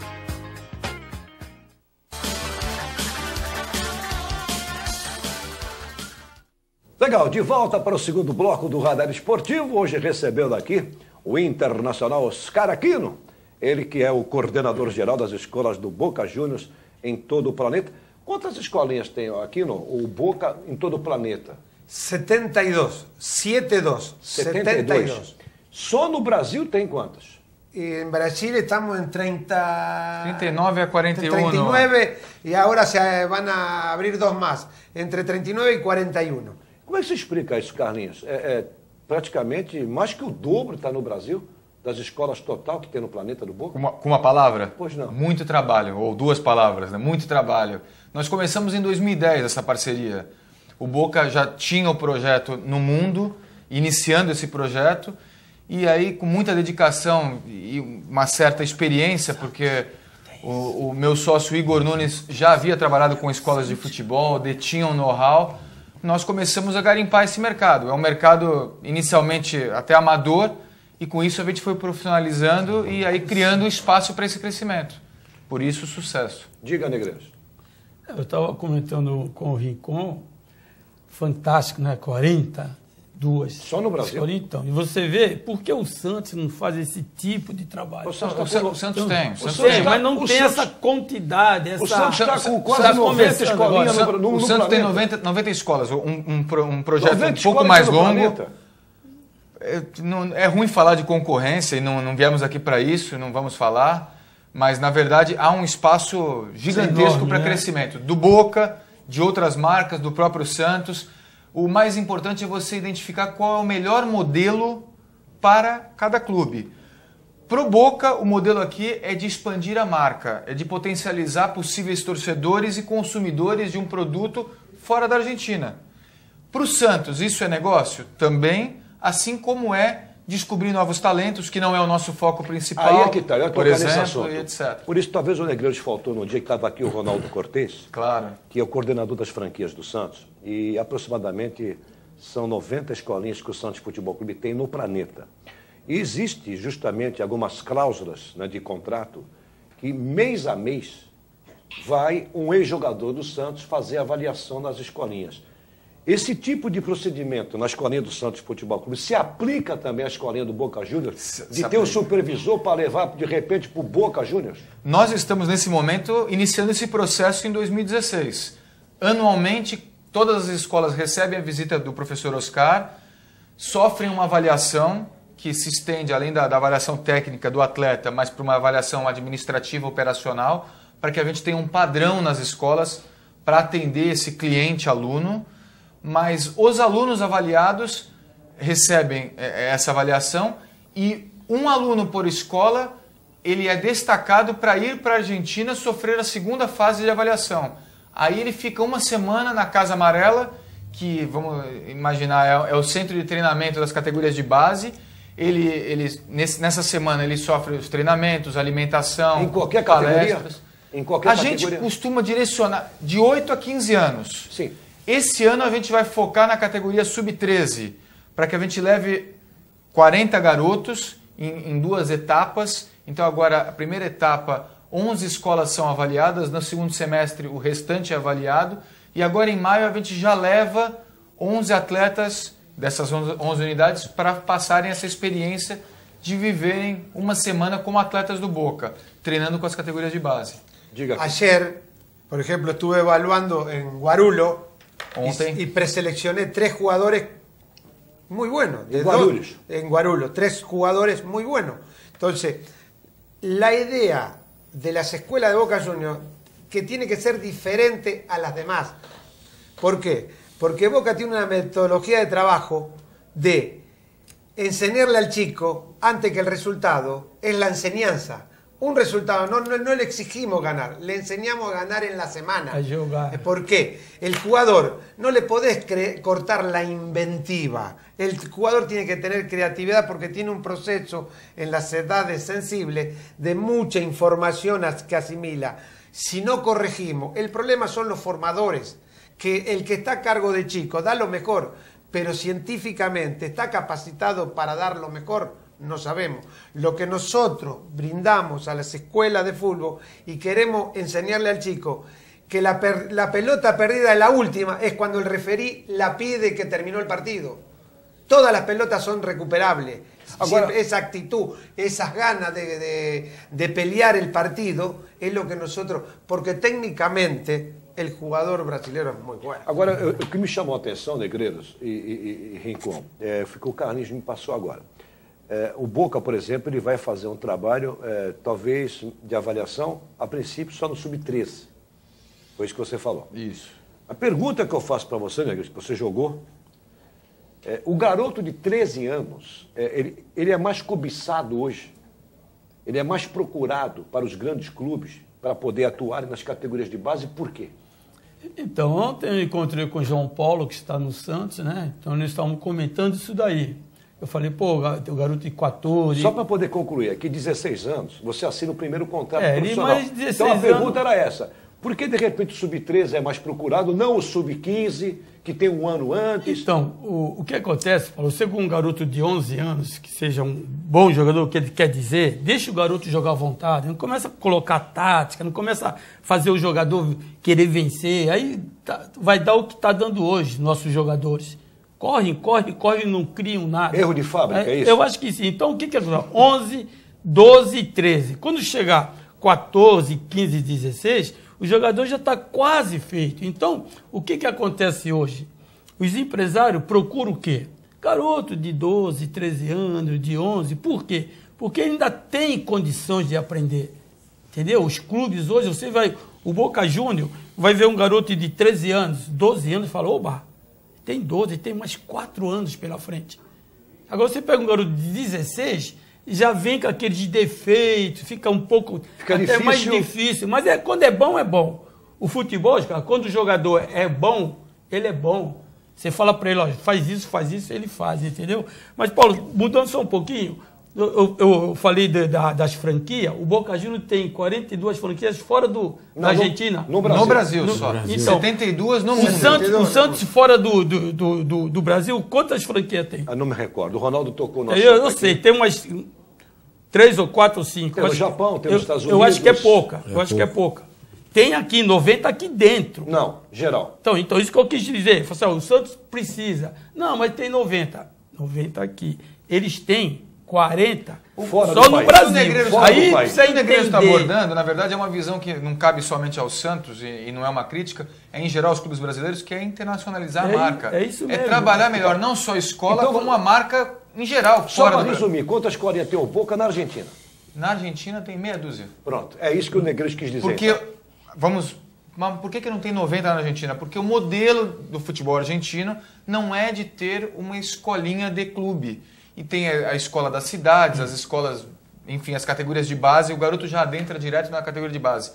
Speaker 7: Legal, de volta para o segundo bloco do Radar Esportivo, hoje recebendo aqui o internacional Oscar Aquino, ele que é o coordenador geral das escolas do Boca Juniors em todo o planeta. Quantas escolinhas tem, Aquino, o Boca em todo o planeta?
Speaker 9: setenta e dois, setenta e dois.
Speaker 7: setenta e dois. Só no Brasil tem quantas?
Speaker 9: En Brasil estamos en treinta,
Speaker 8: treinta y nueve a cuarenta y uno.
Speaker 9: treinta y nueve y ahora se van a abrir dos más, entre treinta y nueve y cuarenta y uno.
Speaker 7: Como é que se explica isso, Carlinhos? É, é praticamente mais que o dobro está no Brasil das escolas total que tem no planeta do Boca?
Speaker 8: Com uma, com uma palavra?
Speaker 7: Pois não.
Speaker 8: Muito trabalho, ou duas palavras, né? Muito trabalho. Nós começamos em dois mil e dez essa parceria. O Boca já tinha o projeto no mundo, iniciando esse projeto, e aí com muita dedicação e uma certa experiência, porque o, o meu sócio Igor Nunes já havia trabalhado com escolas de futebol, detinha um know-how, nós começamos a garimpar esse mercado. É um mercado inicialmente até amador, e com isso a gente foi profissionalizando e aí criando espaço para esse crescimento. Por isso, sucesso.
Speaker 7: Diga, Negreiros.
Speaker 10: Eu estava comentando com o Rincon, fantástico, né? quarenta e duas.
Speaker 7: Só no Brasil?
Speaker 10: Então, e você vê, por que o Santos não faz esse tipo de trabalho?
Speaker 8: O Santos, o Santos, o Santos tem. O Santos
Speaker 10: tem,
Speaker 8: tem,
Speaker 10: mas não tem
Speaker 7: Santos,
Speaker 10: essa quantidade. Essa,
Speaker 7: o Santos está com quase
Speaker 10: tá
Speaker 7: noventa escolinhas no, no,
Speaker 8: O
Speaker 7: no
Speaker 8: Santos
Speaker 7: planeta.
Speaker 8: tem noventa, noventa escolas. Um, um, um projeto um pouco mais longo. É, não, é ruim falar de concorrência e não, não viemos aqui para isso, não vamos falar. Mas, na verdade, há um espaço gigantesco para crescimento. Do Boca, de outras marcas, do próprio Santos. O mais importante é você identificar qual é o melhor modelo para cada clube. Para o Boca, o modelo aqui é de expandir a marca, é de potencializar possíveis torcedores e consumidores de um produto fora da Argentina. Para o Santos, isso é negócio? Também, assim como é descobrir novos talentos, que não é o nosso foco principal.
Speaker 7: Aí é que está, eu
Speaker 8: por
Speaker 7: nesse
Speaker 8: exemplo,
Speaker 7: assunto.
Speaker 8: E etcétera.
Speaker 7: Por isso, talvez o Negreiros faltou no dia que estava aqui o Ronaldo Cortez,
Speaker 8: claro,
Speaker 7: que é o coordenador das franquias do Santos, e aproximadamente são noventa escolinhas que o Santos Futebol Clube tem no planeta. E existe justamente algumas cláusulas, né, de contrato que mês a mês vai um ex-jogador do Santos fazer avaliação nas escolinhas. Esse tipo de procedimento na escolinha do Santos Futebol Clube se aplica também à escolinha do Boca Juniors? De ter um supervisor para levar, de repente, para o Boca Juniors?
Speaker 8: Nós estamos, nesse momento, iniciando esse processo em dois mil e dezesseis. Anualmente, todas as escolas recebem a visita do professor Oscar, sofrem uma avaliação que se estende, além da, da avaliação técnica do atleta, mas para uma avaliação administrativa operacional, para que a gente tenha um padrão nas escolas para atender esse cliente aluno. Mas os alunos avaliados recebem essa avaliação e um aluno por escola, ele é destacado para ir para a Argentina sofrer a segunda fase de avaliação. Aí ele fica uma semana na Casa Amarela, que, vamos imaginar, é, é o centro de treinamento das categorias de base. Ele, ele, nesse, nessa semana ele sofre os treinamentos, alimentação,
Speaker 7: em qualquer
Speaker 8: palestras.
Speaker 7: Categoria? Em qualquer
Speaker 8: a
Speaker 7: categoria?
Speaker 8: gente costuma direcionar de oito a quinze anos.
Speaker 7: Sim.
Speaker 8: Esse ano a gente vai focar na categoria sub treze, para que a gente leve quarenta garotos em, em duas etapas. Então agora a primeira etapa, onze escolas são avaliadas, no segundo semestre o restante é avaliado, e agora em maio a gente já leva onze atletas dessas onze unidades para passarem essa experiência de viverem uma semana como atletas do Boca, treinando com as categorias de base.
Speaker 7: Diga aqui.
Speaker 9: Ayer, por ejemplo, estuve evaluando en Guarulhos
Speaker 8: Ontem.
Speaker 9: y, y preseleccioné tres jugadores muy buenos.
Speaker 7: En Guarulhos.
Speaker 9: En Guarulhos, tres jugadores muy buenos. Entonces, la idea de las escuelas de Boca Juniors que tiene que ser diferente a las demás. ¿Por qué? Porque Boca tiene una metodología de trabajo de enseñarle al chico antes que el resultado es la enseñanza. Un resultado, no, no, no le exigimos ganar, le enseñamos a ganar en la semana. ¿Por qué? El jugador, no le podés cortar la inventiva. El jugador tiene que tener creatividad porque tiene un proceso en las edades sensibles de mucha información que asimila. Si no corregimos, el problema son los formadores, que el que está a cargo de chicos da lo mejor, pero científicamente está capacitado para dar lo mejor, no sabemos. Lo que nosotros brindamos a las escuelas de fútbol y queremos enseñarle al chico que la, per, la pelota perdida es la última, es cuando el referí la pide que terminó el partido. Todas las pelotas son recuperables.
Speaker 7: Agora,
Speaker 9: esa actitud, esas ganas de, de, de pelear el partido es lo que nosotros, porque técnicamente el jugador brasileiro é muito bom.
Speaker 7: Agora, o que me chamou a atenção, Negreiros e, e, e Rincon, é, foi que o Carlinhos me passou agora. É, o Boca, por exemplo, ele vai fazer um trabalho, é, talvez, de avaliação, a princípio, só no sub treze. Foi isso que você falou.
Speaker 8: Isso.
Speaker 7: A pergunta que eu faço para você, Negreiros, que você jogou, é, o garoto de treze anos, é, ele, ele é mais cobiçado hoje, ele é mais procurado para os grandes clubes para poder atuar nas categorias de base, por quê?
Speaker 10: Então, ontem eu encontrei com o João Paulo, que está no Santos, né? Então, nós estávamos comentando isso daí. Eu falei, pô, o garoto de quatorze...
Speaker 7: Só para poder concluir, aqui dezesseis anos, você assina o primeiro contrato
Speaker 10: é,
Speaker 7: profissional.
Speaker 10: Mais dezesseis
Speaker 7: então, a pergunta
Speaker 10: anos...
Speaker 7: era essa. Por que, de repente, o sub treze é mais procurado, não o sub quinze, que tem um ano antes?
Speaker 10: Então, o, o que acontece, Paulo, você com um garoto de onze anos, que seja um bom jogador, o que ele quer dizer, deixa o garoto jogar à vontade, não começa a colocar tática, não começa a fazer o jogador querer vencer, aí tá, vai dar o que está dando hoje, nossos jogadores. Correm, correm, correm, não criam nada.
Speaker 7: Erro de fábrica, é, é isso?
Speaker 10: Eu acho que sim. Então, o que que é? onze, doze e treze. Quando chegar quatorze, quinze, dezesseis... o jogador já está quase feito. Então, o que, que acontece hoje? Os empresários procuram o quê? Garoto de doze, treze anos, de onze. Por quê? Porque ainda tem condições de aprender. Entendeu? Os clubes hoje, você vai... O Boca Júnior vai ver um garoto de treze anos, doze anos e fala, oba, tem doze, tem mais quatro anos pela frente. Agora você pega um garoto de dezesseis... já vem com aqueles defeitos, fica um pouco
Speaker 7: fica
Speaker 10: até
Speaker 7: difícil.
Speaker 10: mais difícil. Mas é, quando é bom, é bom. O futebol, cara, quando o jogador é bom, ele é bom. Você fala para ele, ó, faz isso, faz isso, ele faz, entendeu? Mas, Paulo, mudando só um pouquinho, eu, eu, eu falei de, da, das franquias, o Boca Juniors tem quarenta e duas franquias fora do,
Speaker 7: Não,
Speaker 10: da Argentina.
Speaker 8: No Brasil, no Brasil
Speaker 10: no,
Speaker 8: só.
Speaker 10: Então,
Speaker 8: setenta e duas no
Speaker 10: o
Speaker 8: mundo.
Speaker 10: Santos, o Santos fora do, do, do, do, do Brasil, quantas franquias tem?
Speaker 7: Eu não me recordo. O Ronaldo tocou no
Speaker 10: Eu, eu sei, tem umas três ou quatro ou cinco.
Speaker 7: Tem no Japão, tem
Speaker 10: eu,
Speaker 7: nos Estados Unidos.
Speaker 10: Eu acho que é pouca.
Speaker 11: É
Speaker 10: eu acho
Speaker 11: pouco.
Speaker 10: que é pouca. Tem aqui noventa aqui dentro.
Speaker 7: Não, geral.
Speaker 10: Então, então isso que eu quis dizer. Eu falei assim, ó, o Santos precisa. Não, mas tem noventa. noventa aqui. Eles têm quarenta
Speaker 7: Fora
Speaker 10: só
Speaker 7: do
Speaker 10: no
Speaker 7: país.
Speaker 10: Brasil.
Speaker 8: O Negreiros,
Speaker 10: Aí
Speaker 8: o
Speaker 10: você
Speaker 8: que o Negreiros está
Speaker 10: entender.
Speaker 8: abordando, na verdade, é uma visão que não cabe somente ao Santos e, e não é uma crítica, é em geral os clubes brasileiros, que é internacionalizar
Speaker 10: É,
Speaker 8: a marca.
Speaker 10: é isso mesmo.
Speaker 8: É trabalhar melhor, não só a escola,
Speaker 7: Então,
Speaker 8: como a marca em geral.
Speaker 7: Só
Speaker 8: Fora
Speaker 7: para
Speaker 8: do...
Speaker 7: resumir, quantas escolinhas tem o Boca na Argentina?
Speaker 8: Na Argentina tem meia dúzia.
Speaker 7: Pronto, é isso que o Negreiros quis dizer.
Speaker 8: Porque,
Speaker 7: então.
Speaker 8: vamos... Mas por que, que não tem noventa na Argentina? Porque o modelo do futebol argentino não é de ter uma escolinha de clube. E tem a, a escola das cidades, as escolas, enfim, as categorias de base, o garoto já adentra direto na categoria de base.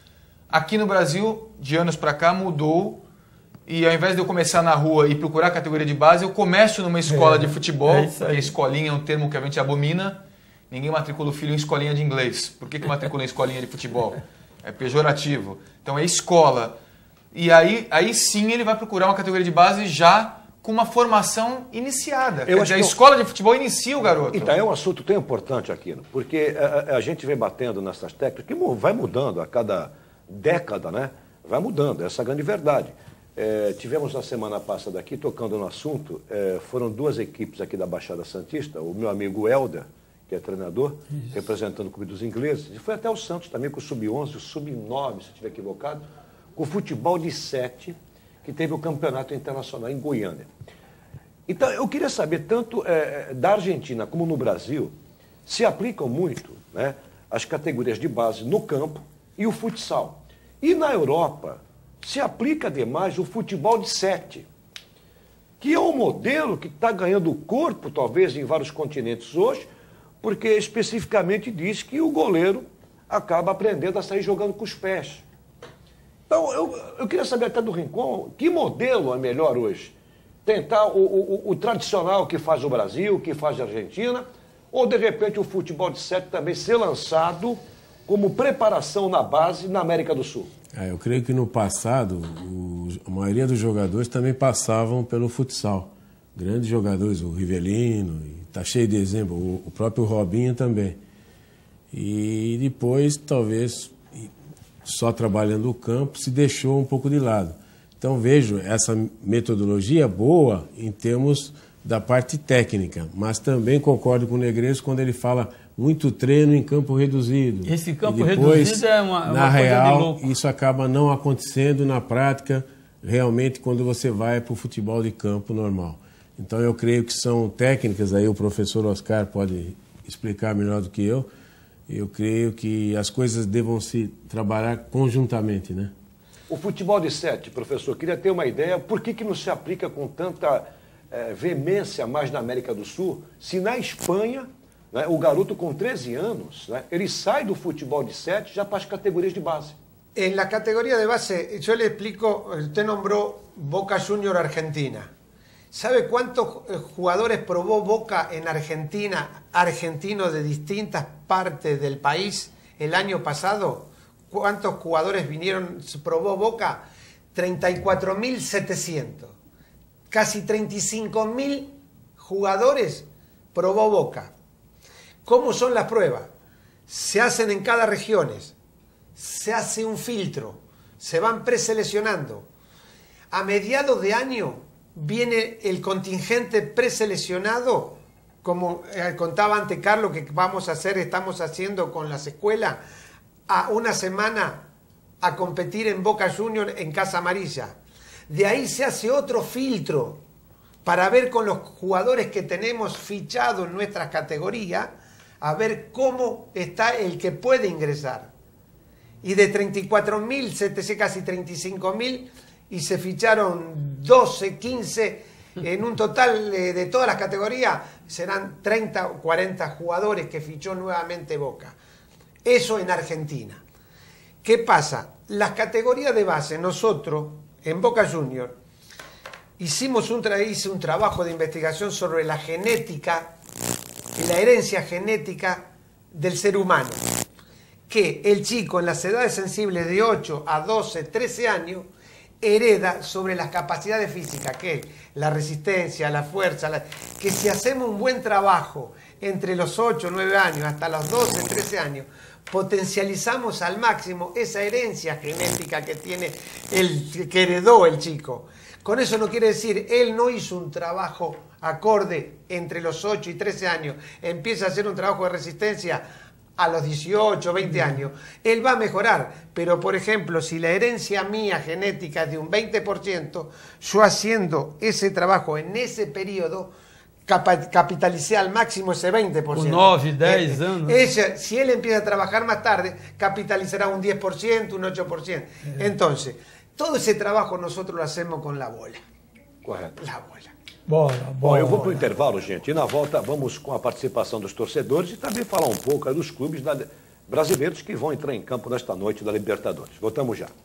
Speaker 8: Aqui no Brasil, de anos para cá, mudou. E ao invés de eu começar na rua e procurar a categoria de base, eu começo numa escola
Speaker 10: É,
Speaker 8: de futebol,
Speaker 10: é isso aí.
Speaker 8: porque escolinha é um termo que a gente abomina. Ninguém matricula o filho em escolinha de inglês. Por que, que matricula em escolinha de futebol? É pejorativo. Então é escola. E aí, aí sim ele vai procurar uma categoria de base já com uma formação iniciada.
Speaker 7: Eu
Speaker 8: Quer
Speaker 7: acho
Speaker 8: dizer, a
Speaker 7: que eu-
Speaker 8: escola de futebol inicia o garoto.
Speaker 7: Então, é um assunto tão importante aqui, porque a, a- a gente vem batendo nessas técnicas, que mu- vai mudando a cada década, né? Vai mudando, essa é a grande verdade. É, tivemos na semana passada aqui, tocando no assunto, é, foram duas equipes aqui da Baixada Santista, o meu amigo Helder, que é treinador, Isso. representando o clube dos ingleses, e foi até o Santos também com o sub onze, o sub nove, se estiver equivocado, com o futebol de sete, que teve o campeonato internacional em Goiânia. Então, eu queria saber, tanto é, da Argentina como no Brasil, se aplicam muito, né, as categorias de base no campo e o futsal. E na Europa, se aplica demais o futebol de sete, que é um modelo que está ganhando corpo, talvez, em vários continentes hoje, porque especificamente diz que o goleiro acaba aprendendo a sair jogando com os pés. Então, eu, eu queria saber até do Rincon, que modelo é melhor hoje? Tentar o, o, o tradicional que faz o Brasil, que faz a Argentina, ou de repente o futebol de sete também ser lançado como preparação na base na América do Sul?
Speaker 11: É, eu creio que no passado, o, a maioria dos jogadores também passavam pelo futsal, grandes jogadores, o Rivelino, está cheio de exemplo, o, o próprio Robinho também. E depois, talvez, só trabalhando o campo, se deixou um pouco de lado. Então vejo essa metodologia boa em termos da parte técnica, mas também concordo com o Negreiros quando ele fala muito treino em campo reduzido.
Speaker 10: Esse campo
Speaker 11: depois,
Speaker 10: reduzido é uma, uma
Speaker 11: na
Speaker 10: coisa
Speaker 11: real,
Speaker 10: de louco.
Speaker 11: Isso acaba não acontecendo na prática, realmente, quando você vai para o futebol de campo normal. Então eu creio que são técnicas, aí o professor Oscar pode explicar melhor do que eu, eu creio que as coisas devam se trabalhar conjuntamente, né?
Speaker 7: O futebol de sete, professor, queria ter uma ideia, por que que não se aplica com tanta é, veemência mais na América do Sul, se na Espanha, né, o garoto com treze anos, né, ele sai do futebol de sete já para as categorias de base?
Speaker 9: En la categoría de base, yo le explico, usted nombró Boca Junior Argentina. ¿Sabe cuántos jugadores probó Boca en Argentina, argentinos de distintas partes del país el año pasado? ¿Cuántos jugadores vinieron, probó Boca? treinta y cuatro mil setecientos. Casi treinta y cinco mil jugadores probó Boca. ¿Cómo son las pruebas? Se hacen en cada región, se hace un filtro, se van preseleccionando. A mediados de año viene el contingente preseleccionado, como contaba ante Carlos que vamos a hacer, estamos haciendo con las escuelas, a una semana a competir en Boca Juniors en Casa Amarilla. De ahí se hace otro filtro para ver con los jugadores que tenemos fichados en nuestras categorías, a ver cómo está el que puede ingresar. Y de treinta y cuatro mil, casi treinta y cinco mil, y se ficharon doce, quince, en un total de, de todas las categorías, serán treinta o cuarenta jugadores que fichó nuevamente Boca. Eso en Argentina. ¿Qué pasa? Las categorías de base, nosotros, en Boca Juniors, hicimos un, tra hice un trabajo de investigación sobre la genética y la herencia genética del ser humano. Que el chico en las edades sensibles de ocho a doce, trece años hereda sobre las capacidades físicas, que es la resistencia, la fuerza, la... que si hacemos un buen trabajo entre los ocho, nueve años hasta los doce, trece años, potencializamos al máximo esa herencia genética que tiene el que heredó el chico. Con eso no quiere decir, él no hizo un trabajo acorde entre los ocho y trece años, empieza a hacer un trabajo de resistencia a los dieciocho, veinte años, él va a mejorar. Pero, por ejemplo, si la herencia mía genética es de un veinte por ciento, yo haciendo ese trabajo en ese periodo, capitalicé al máximo ese veinte por ciento.
Speaker 10: Con nueve, diez años.
Speaker 9: Ella, si él empieza a trabajar más tarde, capitalizará un diez por ciento, un ocho por ciento. Entonces, todo esse trabalho nós lo hacemos com a bola.
Speaker 7: Correto.
Speaker 9: A bola.
Speaker 10: Bola, bola.
Speaker 7: Bom, eu vou para o intervalo, gente, e na volta vamos com a participação dos torcedores e também falar um pouco dos clubes da... brasileiros que vão entrar em campo nesta noite da Libertadores. Voltamos já.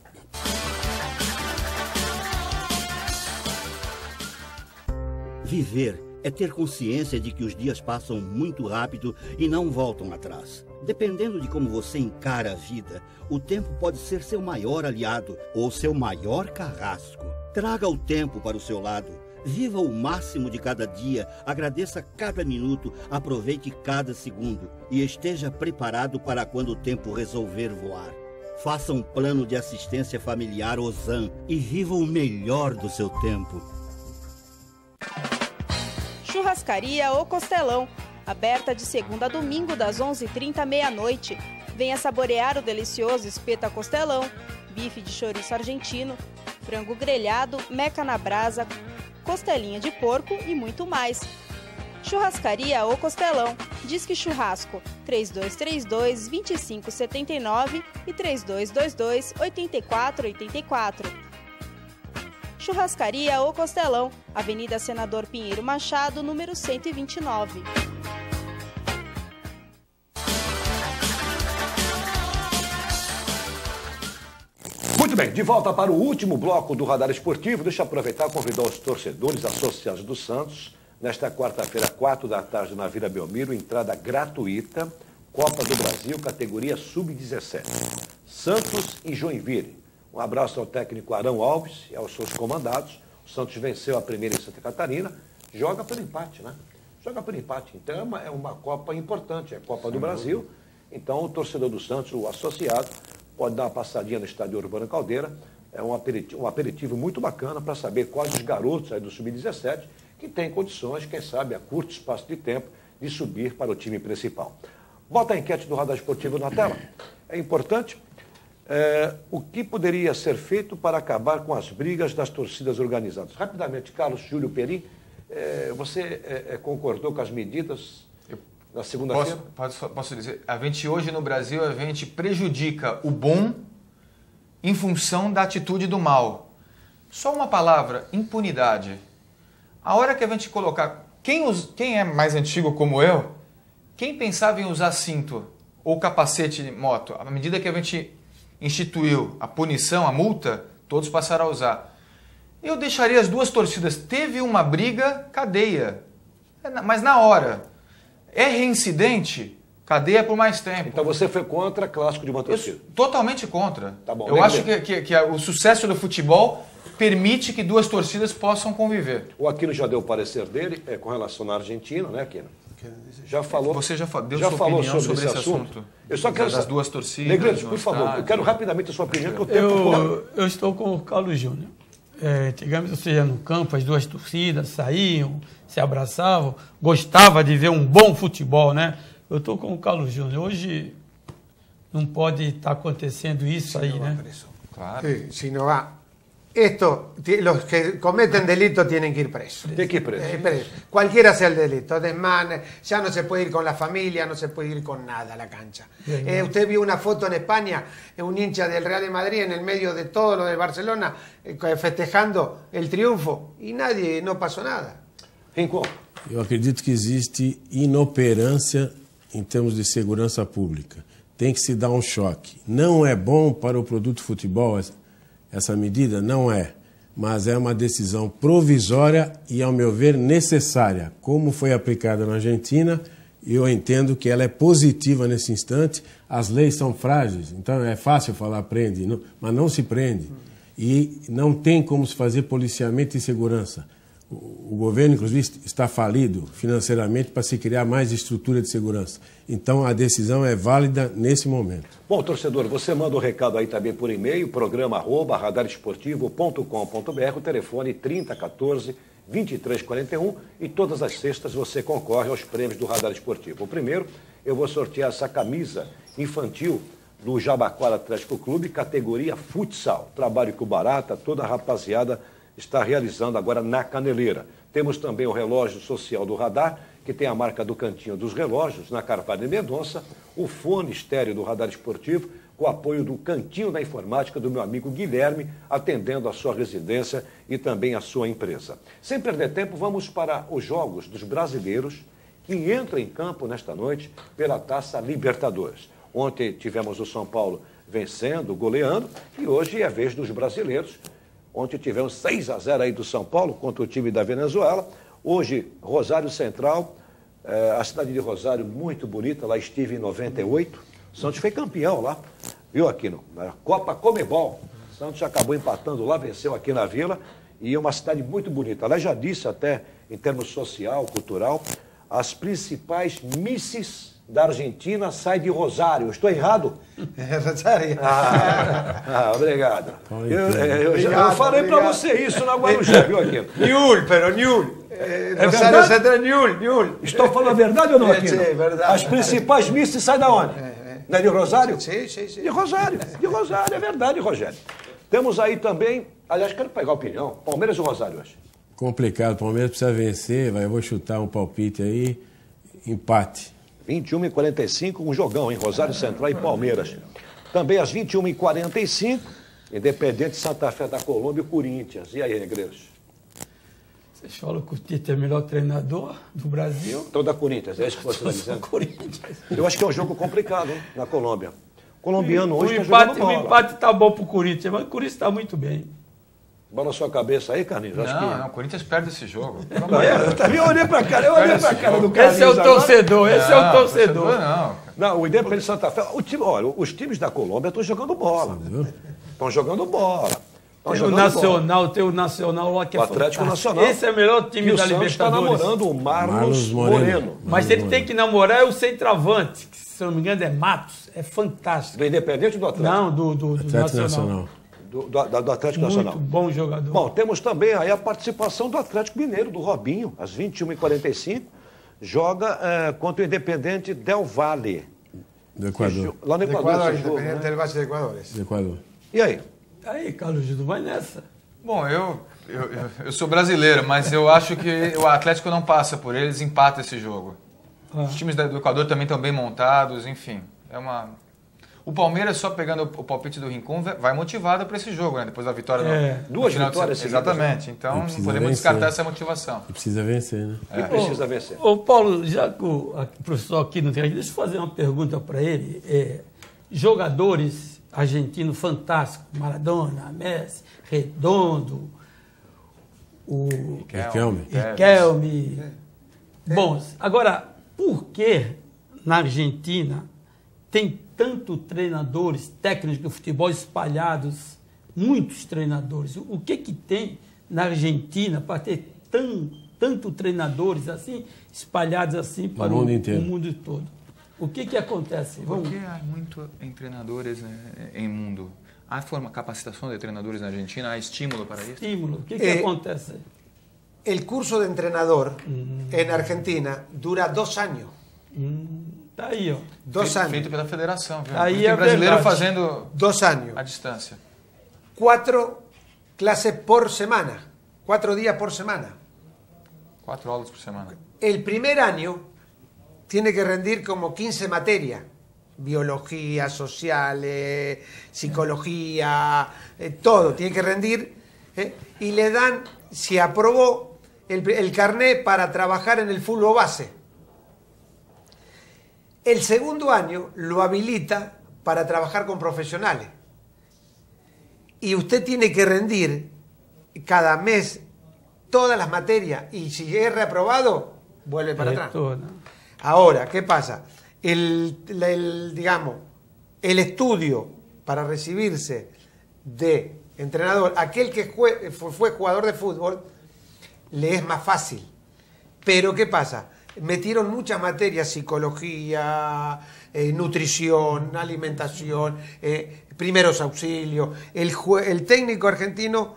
Speaker 2: Viver é ter consciência de que os dias passam muito rápido e não voltam atrás. Dependendo de como você encara a vida, o tempo pode ser seu maior aliado ou seu maior carrasco. Traga o tempo para o seu lado. Viva o máximo de cada dia, agradeça cada minuto, aproveite cada segundo e esteja preparado para quando o tempo resolver voar. Faça um plano de assistência familiar Ozan e viva o melhor do seu tempo.
Speaker 3: Churrascaria O Costelão, aberta de segunda a domingo das onze e trinta à meia-noite. Venha saborear o delicioso espeto a costelão, bife de chouriço argentino, frango grelhado, meca na brasa, costelinha de porco e muito mais. Churrascaria O Costelão, Disque Churrasco, três dois três dois, dois cinco sete nove e três dois dois dois, oito quatro oito quatro. Churrascaria O Costelão, Avenida Senador Pinheiro Machado, número cento e vinte e nove.
Speaker 7: Muito bem, de volta para o último bloco do Radar Esportivo. Deixa eu aproveitar e convidar os torcedores associados do Santos. Nesta quarta-feira, quatro da tarde, na Vila Belmiro, entrada gratuita, Copa do Brasil, categoria sub dezessete. Santos e Joinville. Um abraço ao técnico Arão Alves e aos seus comandados. O Santos venceu a primeira em Santa Catarina, joga pelo empate, né? Joga pelo empate. Então é uma, é uma Copa importante, é a Copa do Brasil. Então o torcedor do Santos, o associado, pode dar uma passadinha no estádio Urbano Caldeira. É um aperitivo, um aperitivo muito bacana para saber quais os garotos aí do sub dezessete que têm condições, quem sabe, a curto espaço de tempo, de subir para o time principal. Bota a enquete do Radar Esportivo na tela. É importante. É, o que poderia ser feito para acabar com as brigas das torcidas organizadas? Rapidamente, Carlos Júlio Perim, é, você é, é, concordou com as medidas na segunda-feira?
Speaker 8: Posso, posso, posso dizer, a gente hoje no Brasil, a gente prejudica o bom em função da atitude do mal. Só uma palavra, impunidade. A hora que a gente colocar... Quem, us, quem é mais antigo como eu, quem pensava em usar cinto ou capacete de moto, à medida que a gente instituiu a punição, a multa, todos passaram a usar. Eu deixaria as duas torcidas. Teve uma briga, cadeia. Mas na hora. É reincidente, cadeia por mais tempo.
Speaker 7: Então você foi contra clássico de uma torcida?
Speaker 8: Eu, totalmente contra.
Speaker 7: Tá bom,
Speaker 8: eu acho que, que, que o sucesso do futebol permite que duas torcidas possam conviver.
Speaker 7: O Aquino já deu o parecer dele é, com relação à Argentina, né, Aquino? Já falou.
Speaker 8: Você já deu
Speaker 7: já
Speaker 8: sua
Speaker 7: falou
Speaker 8: opinião
Speaker 7: sobre,
Speaker 8: sobre
Speaker 7: esse assunto?
Speaker 8: assunto?
Speaker 7: Eu só quero
Speaker 8: das duas torcidas.
Speaker 7: Negreiros, por favor, estádio. Eu quero rapidamente a sua opinião. Que o tempo
Speaker 10: eu, eu estou com o Carlos Júnior. É, antigamente você ia no campo, as duas torcidas saíam, se abraçavam, gostava de ver um bom futebol, né? Eu estou com o Carlos Júnior. Hoje não pode estar acontecendo isso aí, né?
Speaker 9: Claro. Sí, si no va. Esto, los que cometen delitos tienen que ir presos.
Speaker 7: ¿De qué preso?
Speaker 9: Eh, preso? Cualquiera sea el delito, desmane, ya no se puede ir con la familia, no se puede ir con nada a la cancha.
Speaker 10: Bien,
Speaker 9: eh, usted vio una foto en España, un hincha del Real de Madrid en el medio de todo lo del Barcelona, eh, festejando el triunfo, y nadie, no pasó nada.
Speaker 7: Rincon.
Speaker 11: Eu acredito que existe inoperância em termos de segurança pública. Tem que se dar um choque. Não é bom para o produto futebol essa medida? Não é. Mas é uma decisão provisória e, ao meu ver, necessária. Como foi aplicada na Argentina, eu entendo que ela é positiva nesse instante. As leis são frágeis, então é fácil falar prende, não, mas não se prende. E não tem como se fazer policiamento e segurança. O governo, inclusive, está falido financeiramente para se criar mais estrutura de segurança. Então, a decisão é válida nesse momento.
Speaker 7: Bom, torcedor, você manda o um recado aí também por e-mail, programa arroba radar esportivo ponto com ponto br, o telefone trinta, quatorze, vinte e três quarenta e um, e todas as sextas você concorre aos prêmios do Radar Esportivo. O primeiro, eu vou sortear essa camisa infantil do Jabaquara Atlético Clube, categoria futsal. Trabalho que o Barata, toda a rapaziada está realizando agora na Caneleira. Temos também o relógio social do Radar, que tem a marca do Cantinho dos Relógios, na Carvalho e Mendonça, o fone estéreo do Radar Esportivo, com o apoio do Cantinho da Informática do meu amigo Guilherme, atendendo a sua residência e também a sua empresa. Sem perder tempo, vamos para os jogos dos brasileiros que entram em campo nesta noite pela Taça Libertadores. Ontem tivemos o São Paulo vencendo, goleando, e hoje é a vez dos brasileiros. Ontem tivemos seis a zero aí do São Paulo contra o time da Venezuela. Hoje, Rosário Central, eh, a cidade de Rosário muito bonita, lá estive em noventa e oito. Santos foi campeão lá, viu, Aquino? Na Copa Comebol. Santos acabou empatando lá, venceu aqui na Vila, e é uma cidade muito bonita. Ela já disse até, em termos social, cultural, as principais misses da Argentina saem de Rosário. Estou errado?
Speaker 9: É Rosário.
Speaker 7: Ah, ah, obrigado. Eu, eu, eu, eu falei para você isso na Guarujá, viu, Aquino?
Speaker 9: Newell, pero Newell.
Speaker 7: É, é Rosário Central,
Speaker 9: Newell, Newell.
Speaker 7: Estou falando a verdade ou não, Aquino?
Speaker 9: É, é verdade.
Speaker 7: As principais misses saem da onde? É, é. Não é de Rosário?
Speaker 9: Sim, sim, sim.
Speaker 7: De Rosário, de Rosário, é verdade, Rogério. Temos aí também, aliás, quero pegar a opinião, Palmeiras e Rosário hoje.
Speaker 11: Complicado, o Palmeiras precisa vencer, vai, eu vou chutar um palpite aí, empate.
Speaker 7: vinte e uma e quarenta e cinco, um jogão, em Rosário Central e Palmeiras. Também às vinte e uma e quarenta e cinco, Independente Santa Fé da Colômbia e Corinthians. E aí, Negreiros?
Speaker 10: Vocês falam que o Tite é o melhor treinador do Brasil?
Speaker 7: Toda Corinthians, é isso que você está dizendo? Eu acho que é um jogo complicado, hein, na Colômbia. O colombiano hoje está jogando bola.
Speaker 10: O empate está bom para o Corinthians, mas o Corinthians está muito bem.
Speaker 7: Bola na sua cabeça aí, Carlinhos?
Speaker 8: Não,
Speaker 7: acho que...
Speaker 8: não, o Corinthians perde esse jogo.
Speaker 7: Não, eu também olhei pra cara, eu olhei pra cara do Carlinhos.
Speaker 10: Esse é o torcedor,
Speaker 7: agora.
Speaker 10: esse
Speaker 7: não,
Speaker 10: é o torcedor.
Speaker 7: Não, não, o Independente de Santa Fé, o time, olha, os times da Colômbia estão jogando bola. Estão jogando bola. Tá
Speaker 10: Tem o Nacional, tem o Nacional lá que
Speaker 7: o
Speaker 10: é
Speaker 7: Atlético
Speaker 10: fantástico.
Speaker 7: Nacional.
Speaker 10: Esse é o melhor time
Speaker 7: e
Speaker 10: da
Speaker 7: o Santos está
Speaker 10: Libertadores.
Speaker 7: namorando o Marlos,
Speaker 11: Marlos
Speaker 7: Moreno.
Speaker 11: Moreno.
Speaker 10: Mas
Speaker 11: Marlos
Speaker 10: ele
Speaker 11: Moreno.
Speaker 10: tem que namorar é o centroavante, que se eu não me engano é Matos. É fantástico.
Speaker 7: Do Independente ou do Atlético?
Speaker 10: Não, do, do, do
Speaker 11: Atlético
Speaker 10: Nacional.
Speaker 11: Nacional.
Speaker 7: Do, do, do Atlético
Speaker 10: Muito
Speaker 7: Nacional.
Speaker 10: bom jogador.
Speaker 7: Bom, temos também aí a participação do Atlético Mineiro, do Robinho, às vinte e uma e quarenta e cinco, joga eh, contra o Independente Del Valle.
Speaker 11: Do Equador.
Speaker 7: Lá no
Speaker 9: De
Speaker 7: Equador.
Speaker 9: Ecuador,
Speaker 7: esse jogo,
Speaker 9: Independiente
Speaker 7: né?
Speaker 9: del Valle de Ecuador.
Speaker 11: Do Equador.
Speaker 7: E aí?
Speaker 10: Aí, Carlos Gil, vai nessa.
Speaker 8: Bom, eu, eu, eu- eu sou brasileiro, mas eu acho que o Atlético não passa por eles, empata esse jogo.
Speaker 10: Ah.
Speaker 8: Os times da- do Equador também estão bem montados, enfim. É uma... O Palmeiras, só pegando o palpite do Rincon, vai motivado para esse jogo, né? Depois da vitória
Speaker 10: É.
Speaker 8: no,
Speaker 7: Duas
Speaker 8: no final de
Speaker 7: vitórias
Speaker 8: semana.
Speaker 7: seguidas,
Speaker 8: Exatamente.
Speaker 11: E
Speaker 8: Então, não
Speaker 11: precisa
Speaker 8: podemos
Speaker 11: vencer.
Speaker 8: descartar essa motivação.
Speaker 11: E precisa vencer, né?
Speaker 7: E precisa vencer.
Speaker 10: Ô, Paulo, já que o, a- o professor aqui não tem... Deixa eu fazer uma pergunta para ele. É, jogadores argentinos fantásticos, Maradona, Messi, Redondo, o
Speaker 11: Riquelme.
Speaker 10: Riquelme. Bom, agora, por que na Argentina tem tanto treinadores técnicos de futebol espalhados, muitos treinadores? O que que tem na Argentina para ter tão, tanto treinadores assim, espalhados assim para
Speaker 11: mundo
Speaker 10: o,
Speaker 11: inteiro.
Speaker 10: o mundo todo? O que que acontece? Vamos...
Speaker 8: Porque há muito em treinadores né, em mundo. Há forma capacitação de treinadores na Argentina? Há estímulo para isso?
Speaker 10: Estímulo. O que que
Speaker 9: Eh,
Speaker 10: acontece?
Speaker 9: El curso de entrenador en Argentina dura dos años.
Speaker 10: Hum, tá aí, ó.
Speaker 9: Dos
Speaker 8: feito,
Speaker 9: años.
Speaker 8: feito pela federação, viu?
Speaker 10: Aí
Speaker 8: Tem
Speaker 10: é
Speaker 8: brasileiro
Speaker 10: verdade.
Speaker 8: fazendo
Speaker 9: Dos años.
Speaker 8: à distância.
Speaker 9: Cuatro clases por semana. Cuatro días por semana.
Speaker 8: Quatro aulas por semana.
Speaker 9: El primer año tiene que rendir como quince materias. Biología, sociales, psicología, eh, todo. Tiene que rendir. eh, y le dan, si aprobó, el, el carnet para trabajar en el fútbol base. El segundo año lo habilita para trabajar con profesionales. Y usted tiene que rendir cada mes todas las materias. Y si es reprobado, vuelve para atrás.
Speaker 10: Retorna.
Speaker 9: Ahora, ¿qué pasa? El, la- el, digamos, el estudio para recibirse de entrenador, aquel que jue- fue, fue jugador de fútbol, le es más fácil. Pero ¿qué pasa? Metieron muchas materias, psicología, eh, nutrición, alimentación, eh, primeros auxilios. El, jue- el técnico argentino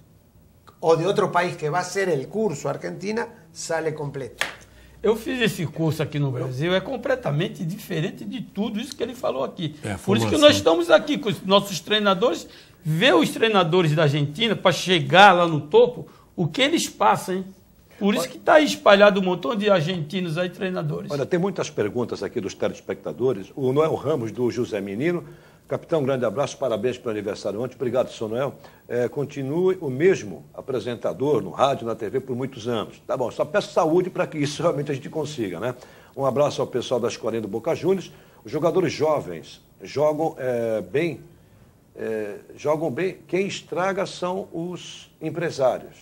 Speaker 9: o de otro país que va a hacer el curso Argentina sale completo.
Speaker 10: Eu fiz esse curso aqui no Brasil, é completamente diferente de tudo isso que ele falou aqui.
Speaker 11: É a
Speaker 10: Por isso que
Speaker 11: formação.
Speaker 10: nós estamos aqui com os nossos treinadores, ver os treinadores da Argentina para chegar lá no topo, o que eles passam, hein? Por isso que está aí espalhado um montão de argentinos aí, treinadores.
Speaker 7: Olha, tem muitas perguntas aqui dos telespectadores. O Noel Ramos, do José Menino. Capitão, grande abraço, parabéns pelo aniversário ontem. Obrigado, senhor Noel. É, continue o mesmo apresentador no rádio, na T V por muitos anos. Tá bom, só peço saúde para que isso realmente a gente consiga, né? Um abraço ao pessoal da escolinha do Boca Juniors. Os jogadores jovens jogam é, bem, é, jogam bem. Quem estraga são os empresários.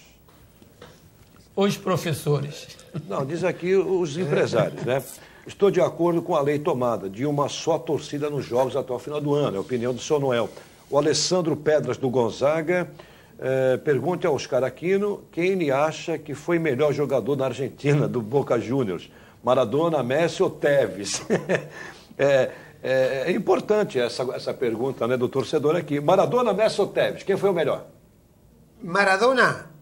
Speaker 10: Os professores.
Speaker 7: Não, diz aqui os empresários, né? Estou de acordo com a lei tomada de uma só torcida nos jogos até o final do ano. É a opinião do senhor Noel. O Alessandro Pedras, do Gonzaga, eh, pergunta ao Oscar Aquino quem ele acha que foi melhor jogador na Argentina, do Boca Juniors. Maradona, Messi ou Tevez? é, é, é importante essa, essa pergunta, né, do torcedor aqui. Maradona, Messi ou Tevez? Quem foi o melhor?
Speaker 9: Maradona,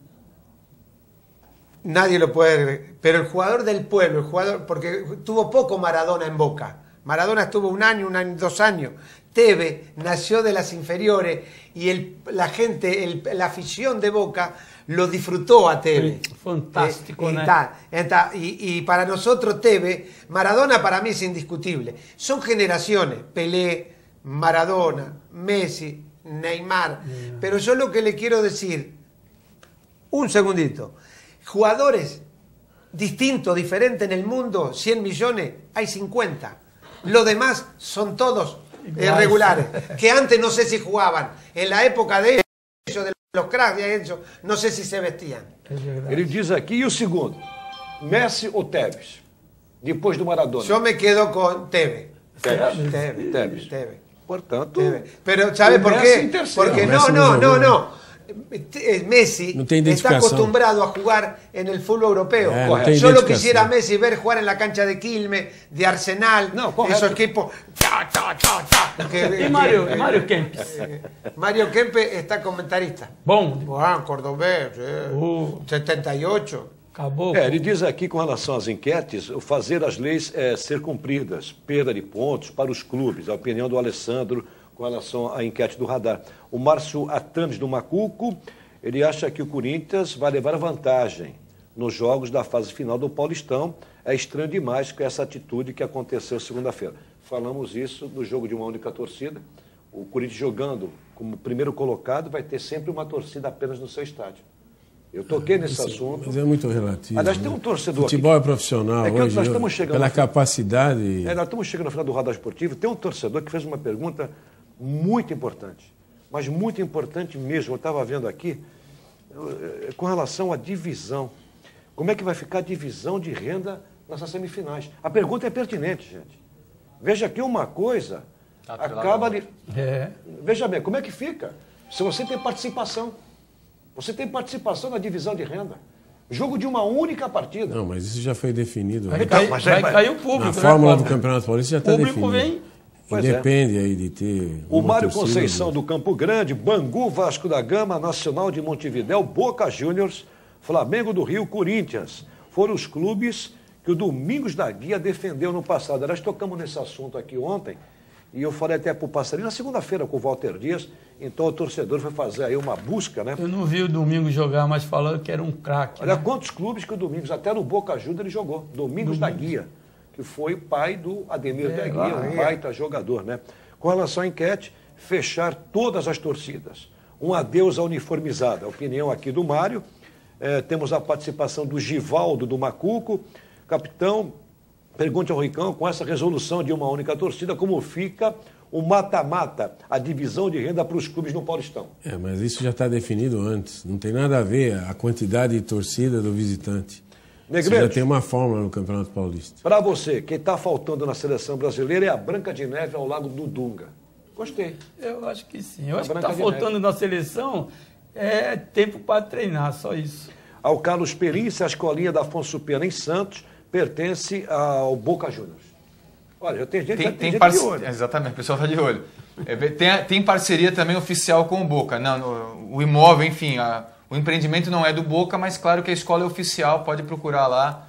Speaker 9: nadie lo puede, pero el jugador del pueblo, el jugador, porque tuvo poco Maradona en Boca. Maradona estuvo un año, un año, dos años. Tevez nació de las inferiores y el, la gente, el, la afición de Boca lo disfrutó a Tevez.
Speaker 10: Fantástico,
Speaker 9: Eh,
Speaker 10: ¿no?
Speaker 9: está, está. Y, y para nosotros Tevez, Maradona para mí es indiscutible. Son generaciones, Pelé, Maradona, Messi, Neymar. Pero yo lo que le quiero decir, un segundito, jugadores distintos, diferentes en el mundo, cien millones, hay cincuenta. Los demás son todos eh, regulares, que antes no sé si jugaban. En la época de ellos, de los cracks de ellos, no sé si se vestían.
Speaker 7: Ele diz aqui, e o segundo? Messi ou Tevez? Depois do Maradona.
Speaker 9: Yo me quedo con Tevez.
Speaker 7: Tevez.
Speaker 9: Tevez.
Speaker 7: Tevez.
Speaker 9: Tevez.
Speaker 7: Portanto,
Speaker 9: Tevez. Pero ¿sabe
Speaker 7: o
Speaker 9: por
Speaker 7: Messi
Speaker 9: qué?
Speaker 7: em terceiro.
Speaker 9: Porque
Speaker 11: O
Speaker 9: no,
Speaker 11: Messi
Speaker 9: no,
Speaker 11: não
Speaker 9: no,
Speaker 11: jogou.
Speaker 9: no. Messi
Speaker 11: não tem
Speaker 9: está
Speaker 11: identificação.
Speaker 9: acostumbrado a jugar en el fútbol europeo.
Speaker 11: É, não tem
Speaker 9: Yo lo
Speaker 11: identificação.
Speaker 9: quisiera Messi ver jugar en la cancha de Quilmes, de Arsenal,
Speaker 2: Não, correto.
Speaker 9: esos equipos. Tá, tá, tá, tá, que-
Speaker 10: E Mário, Mário Kempis?
Speaker 9: Mario Kempe está comentarista.
Speaker 10: Bom,
Speaker 9: Juan Cordobés, eh,
Speaker 10: Uh.
Speaker 9: setenta e oito.
Speaker 10: acabou.
Speaker 7: É, ele diz aqui com relação às enquetes, o fazer as leis é, ser cumpridas, perda de pontos para os clubes, a opinião do Alessandro com relação à enquete do Radar. O Márcio Atanes do Macuco, ele acha que o Corinthians vai levar vantagem nos jogos da fase final do Paulistão. É estranho demais com essa atitude que aconteceu segunda-feira. Falamos isso no jogo de uma única torcida. O Corinthians jogando como primeiro colocado vai ter sempre uma torcida apenas no seu estádio. Eu toquei nesse
Speaker 11: Sim,
Speaker 7: assunto.
Speaker 11: Mas é muito relativo.
Speaker 7: Aliás,
Speaker 11: né?
Speaker 7: tem um torcedor
Speaker 11: Futebol
Speaker 7: aqui.
Speaker 11: é profissional
Speaker 7: É que
Speaker 11: hoje,
Speaker 7: nós estamos chegando
Speaker 11: pela
Speaker 7: aqui-
Speaker 11: capacidade...
Speaker 7: É, nós estamos chegando no final do Radar Esportivo. Tem um torcedor que fez uma pergunta muito importante, mas muito importante mesmo. Eu estava vendo aqui, eh, com relação à divisão. Como é que vai ficar a divisão de renda nessas semifinais? A pergunta é pertinente, gente. Veja aqui uma coisa,
Speaker 8: Tá atrelado
Speaker 7: acaba
Speaker 8: ao
Speaker 7: de...
Speaker 10: É.
Speaker 7: Veja bem, como é que fica? Se você tem participação. Você tem participação na divisão de renda. Jogo de uma única partida.
Speaker 11: Não, mas isso já foi definido.
Speaker 10: Vai,
Speaker 11: né?
Speaker 10: cair,
Speaker 7: mas
Speaker 10: vai
Speaker 7: é-
Speaker 10: cair o público.
Speaker 11: Na
Speaker 10: né,
Speaker 11: fórmula do
Speaker 10: Cláudio?
Speaker 11: Campeonato Paulista já
Speaker 10: O
Speaker 11: está
Speaker 10: público
Speaker 11: definido.
Speaker 10: vem...
Speaker 7: Pois é.
Speaker 11: Independe aí de ter...
Speaker 7: O
Speaker 11: uma
Speaker 7: Mário
Speaker 11: torcida,
Speaker 7: Conceição
Speaker 11: duas.
Speaker 7: do Campo Grande, Bangu, Vasco da Gama, Nacional de Montevidéu, Boca Juniors, Flamengo do Rio, Corinthians. Foram os clubes que o Domingos da Guia defendeu no passado. Nós tocamos nesse assunto aqui ontem, e eu falei até para o Passarinho, na segunda-feira com o Walter Dias, então o torcedor foi fazer aí uma busca, né?
Speaker 10: Eu não vi o Domingos jogar, mas falando que era um craque.
Speaker 7: Olha
Speaker 10: né?
Speaker 7: quantos clubes que o Domingos, até no Boca Juniors ele jogou. Domingos da Guia, que foi pai do Ademir
Speaker 10: É,
Speaker 7: da Guia,
Speaker 10: lá,
Speaker 7: um
Speaker 10: é.
Speaker 7: baita jogador, né? Com relação à enquete, fechar todas as torcidas. Um adeus à uniformizada. A opinião aqui do Mário. Eh, temos a participação do Givaldo do Macuco. Capitão, pergunte ao Ricão, com essa resolução de uma única torcida, como fica o mata-mata, a divisão de renda para os clubes no Paulistão?
Speaker 11: É, mas isso já está definido antes. Não tem nada a ver a quantidade de torcida do visitante. Isso
Speaker 7: Negreiros,
Speaker 11: já tem uma fórmula no Campeonato Paulista.
Speaker 7: para você, quem está faltando na seleção brasileira é a Branca de Neve ao lado do Dunga. Gostei.
Speaker 10: Eu acho que sim. Eu
Speaker 7: A
Speaker 10: acho que
Speaker 7: Branca
Speaker 10: está
Speaker 7: de
Speaker 10: faltando na seleção é tempo para treinar, só isso.
Speaker 7: Ao Carlos Perícia, a escolinha da Afonso Pena em Santos, pertence ao Boca Juniors. Olha, já tem gente,
Speaker 8: Tem,
Speaker 7: já
Speaker 8: tem
Speaker 7: tem gente
Speaker 8: parce-
Speaker 7: de olho.
Speaker 8: Exatamente, o pessoal está de olho. É, tem, tem parceria também oficial com o Boca. Não, no- o imóvel, enfim, a- o empreendimento não é do Boca, mas claro que a escola é oficial, pode procurar lá,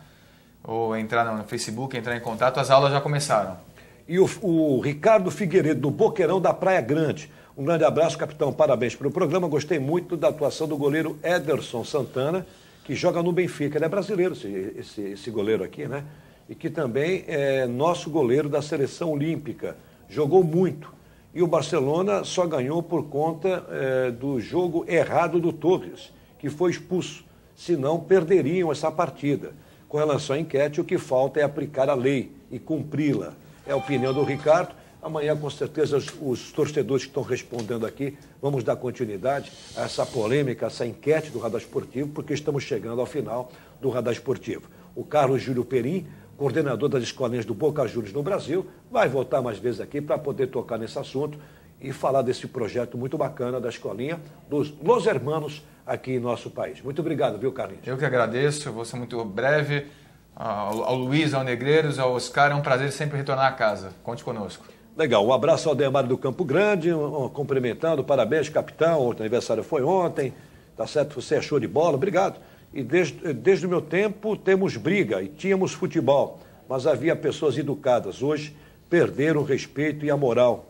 Speaker 8: ou entrar no, no Facebook, entrar em contato, as aulas já começaram.
Speaker 7: E o, o Ricardo Figueiredo, do Boqueirão da Praia Grande. Um grande abraço, capitão. Parabéns pelo programa. Gostei muito da atuação do goleiro Ederson Santana, que joga no Benfica. Ele é brasileiro, esse, esse, esse goleiro aqui, né? E que também é nosso goleiro da seleção olímpica. Jogou muito. E o Barcelona só ganhou por conta é, do jogo errado do Torres, que foi expulso. Senão, perderiam essa partida. Com relação à enquete, o que falta é aplicar a lei e cumpri-la. É a opinião do Ricardo. Amanhã, com certeza, os, os torcedores que estão respondendo aqui, vamos dar continuidade a essa polêmica, a essa enquete do Radar Esportivo, porque estamos chegando ao final do Radar Esportivo. O Carlos Júlio Perim, coordenador das escolinhas do Boca Juniors no Brasil, vai voltar mais vezes aqui para poder tocar nesse assunto e falar desse projeto muito bacana da escolinha dos Los Hermanos aqui em nosso país. Muito obrigado, viu, Carlinhos?
Speaker 8: Eu que agradeço, eu vou ser muito breve. Ao, ao Luiz, ao Negreiros, ao Oscar, é um prazer sempre retornar a casa. Conte conosco.
Speaker 7: Legal, um abraço ao Demário do Campo Grande, um, um, cumprimentando, parabéns, capitão, o aniversário foi ontem, tá certo, você é show de bola, obrigado. E desde, desde o meu tempo temos briga e tínhamos futebol, mas havia pessoas educadas. Hoje perderam o respeito e a moral.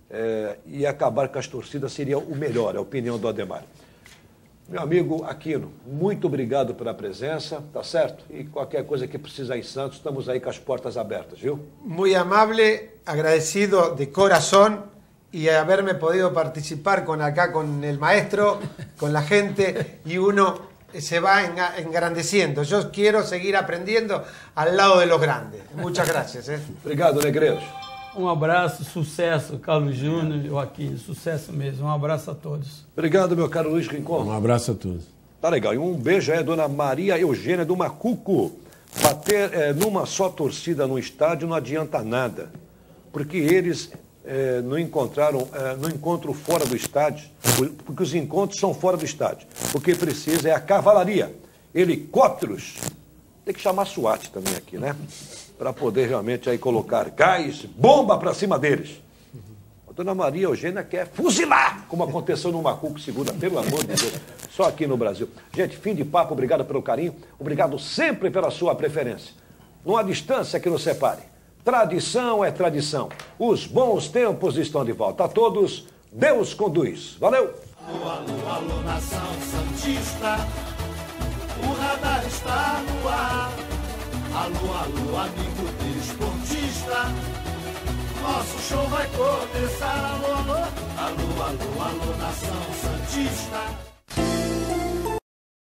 Speaker 7: É, e acabar com as torcidas seria o melhor, é a opinião do Ademar. Meu amigo Aquino, muito obrigado pela presença, tá certo? E qualquer coisa que precisar em Santos, estamos aí com as portas abertas, viu?
Speaker 9: Muy amable, agradecido de corazón y haberme podido participar con acá con el maestro, con la gente y uno se va enga- engrandeciendo. Yo quiero seguir aprendiendo al lado de los grandes. Muchas gracias. ¿eh?
Speaker 7: Obrigado, Negreiros.
Speaker 10: Um abraço, sucesso, Carlos Júnior, Joaquim, sucesso mesmo. Um abraço a todos.
Speaker 7: Obrigado, meu caro Luiz Rincon.
Speaker 11: Um abraço a todos.
Speaker 7: Tá legal. E um beijo aí, dona Maria Eugênia do Macuco. Bater é, numa só torcida no estádio não adianta nada, porque eles é, não encontraram, é, não encontro fora do estádio, porque os encontros são fora do estádio. O que precisa é a cavalaria, helicópteros, tem que chamar SWAT também aqui, né? Para poder realmente aí colocar gás, bomba para cima deles. A dona Maria Eugênia quer fuzilar, como aconteceu no Macuco segunda, pelo amor de Deus, só aqui no Brasil. Gente, fim de papo, obrigado pelo carinho, obrigado sempre pela sua preferência. Não há distância que nos separe. Tradição é tradição. Os bons tempos estão de volta. A todos, Deus conduz. Valeu!
Speaker 6: Alô, alô, alô, nação santista, o radar está no ar. Alô, alô, amigo desportista, nosso show vai começar. Alô, alô, alô, alô, alô, nação santista.